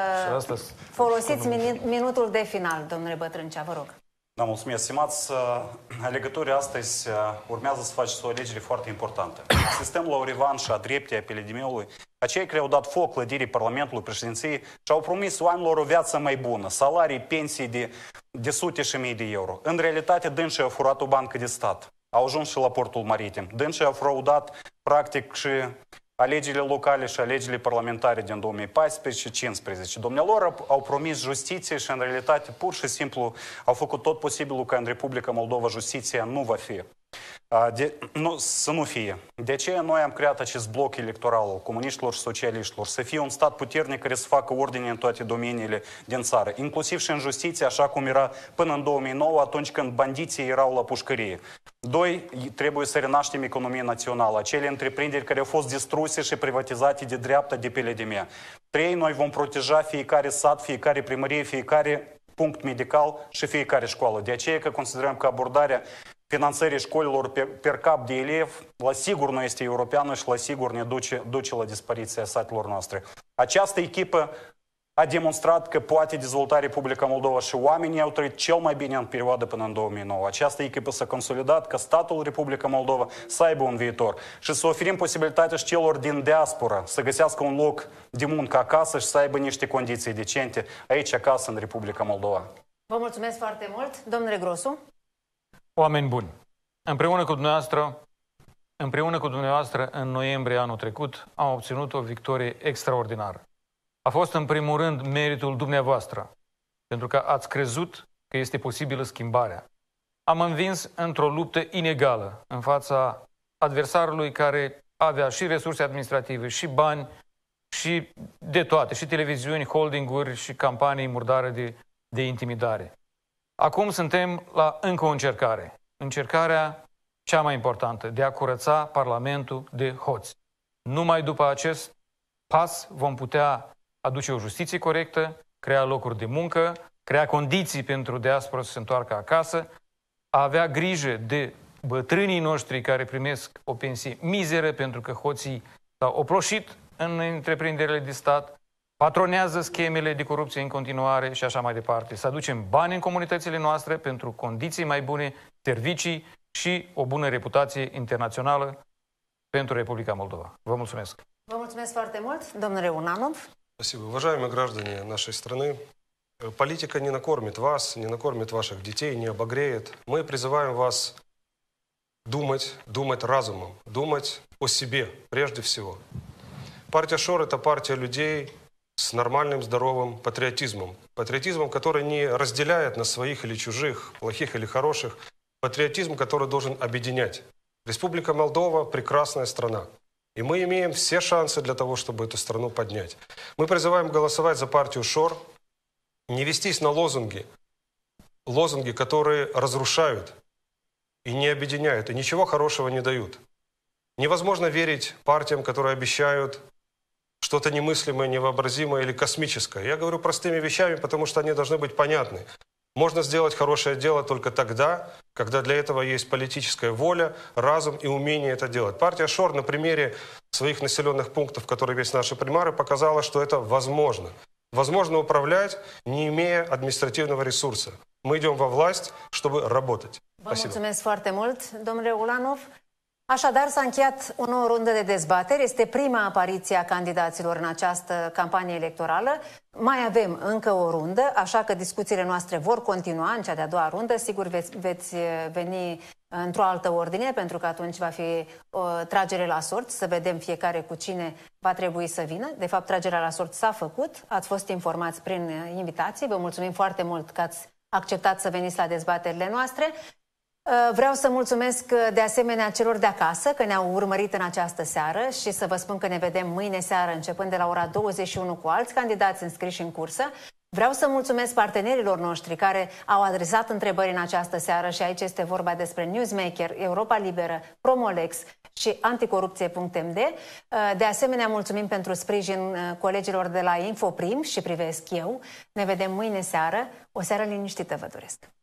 folosiți minutul de final, domnule Bătrâncea, vă rog. Da, mulțumesc, stimați alegători, astăzi urmează să faceți o alegere foarte importantă. Sistemul la o revanșă a dreptei a P L D M-ului, acei care au dat foc clădirii Parlamentului, președinției și au promis oamenilor o viață mai bună, salarii, pensii de, de sute și mii de euro. În realitate, dânsii au furat o bancă de stat, au ajuns și la portul maritim. Dânsii au fraudat, practic, și alegerile locale și alegerile parlamentare din două mii paisprezece și două mii cincisprezece. Domnilor au promis justiție și, în realitate, pur și simplu au făcut tot posibilul ca în Republica Moldova justiția nu va fi. De, nu, să nu fie. De aceea noi am creat acest bloc electoral al comuniștilor și socialiștilor, să fie un stat puternic care să facă ordine în toate domeniile din țară, inclusiv și în justiție, așa cum era până în două mii nouă, atunci când bandiții erau la pușcărie. Doi, trebuie să renaștem economia națională, acele întreprinderi care au fost distruse și privatizate de dreapta de P L D M. Trei, noi vom proteja fiecare sat, fiecare primărie, fiecare punct medical și fiecare școală. De aceea că considerăm că abordarea финансării școlilor per, per cap de elev, la sigur nu este europeană și la sigur ne duce, duce la dispariția satelor noastre. Această echipă a demonstrat că poate dezvolta Republica Moldova și oamenii au trăit cel mai bine în perioadă până în două mii nouă. Această echipă s-a consolidat ca statul Republica Moldova să aibă un viitor și să oferim posibilitatea și celor din diaspora să găsească un loc de muncă acasă și să aibă niște condiții decente aici acasă în Republica Moldova. Vă mulțumesc foarte mult. Domnule Grosu. Oameni buni, împreună cu dumneavoastră, împreună cu dumneavoastră în noiembrie anul trecut am obținut o victorie extraordinară. A fost în primul rând meritul dumneavoastră, pentru că ați crezut că este posibilă schimbarea. Am învins într-o luptă inegală în fața adversarului care avea și resurse administrative, și bani, și de toate, și televiziuni, holdinguri și campanii murdare de, de intimidare. Acum suntem la încă o încercare. Încercarea cea mai importantă, de a curăța Parlamentul de hoți. Numai după acest pas vom putea aduce o justiție corectă, crea locuri de muncă, crea condiții pentru diaspora să se întoarcă acasă, a avea grijă de bătrânii noștri care primesc o pensie mizeră pentru că hoții s-au oploșit în întreprinderile de stat, patronează schemele de corupție în continuare și așa mai departe. Să aducem bani în comunitățile noastre pentru condiții mai bune, servicii și o bună reputație internațională pentru Republica Moldova. Vă mulțumesc! Vă mulțumesc foarte mult, domnule Unanov. Спасибо. Уважаемые граждане нашей страны, политика не накормит вас, не накормит ваших детей, не обогреет. Мы призываем вас думать, думать разумом, думать о себе прежде всего. Партия ШОР – это партия людей с нормальным, здоровым патриотизмом. Патриотизмом, который не разделяет на своих или чужих, плохих или хороших. Патриотизм, который должен объединять. Республика Молдова – прекрасная страна. И мы имеем все шансы для того, чтобы эту страну поднять. Мы призываем голосовать за партию ШОР, не вестись на лозунги, лозунги, которые разрушают и не объединяют, и ничего хорошего не дают. Невозможно верить партиям, которые обещают что-то немыслимое, невообразимое или космическое. Я говорю простыми вещами, потому что они должны быть понятны. Можно сделать хорошее дело только тогда, когда для этого есть политическая воля, разум и умение это делать. Партия ШОР на примере своих населенных пунктов, которые есть наши примары, показала, что это возможно. Возможно управлять, не имея административного ресурса. Мы идем во власть, чтобы работать. Vă mulțumesc foarte mult, domnule Ulanov. Așadar, s-a încheiat o nouă rundă de dezbateri. Este prima apariție a candidaților în această campanie electorală. Mai avem încă o rundă, așa că discuțiile noastre vor continua în cea de-a doua rundă. Sigur, veți, veți veni într-o altă ordine, pentru că atunci va fi o tragere la sorți, să vedem fiecare cu cine va trebui să vină. De fapt, tragerea la sorți s-a făcut. Ați fost informați prin invitații. Vă mulțumim foarte mult că ați acceptat să veniți la dezbaterile noastre. Vreau să mulțumesc de asemenea celor de acasă că ne-au urmărit în această seară și să vă spun că ne vedem mâine seară începând de la ora douăzeci și unu cu alți candidați înscriși în cursă. Vreau să mulțumesc partenerilor noștri care au adresat întrebări în această seară și aici este vorba despre Newsmaker, Europa Liberă, Promolex și anticorupție punct m d. De asemenea, mulțumim pentru sprijin colegilor de la Infoprim și Privesc Eu. Ne vedem mâine seară. O seară liniștită vă doresc.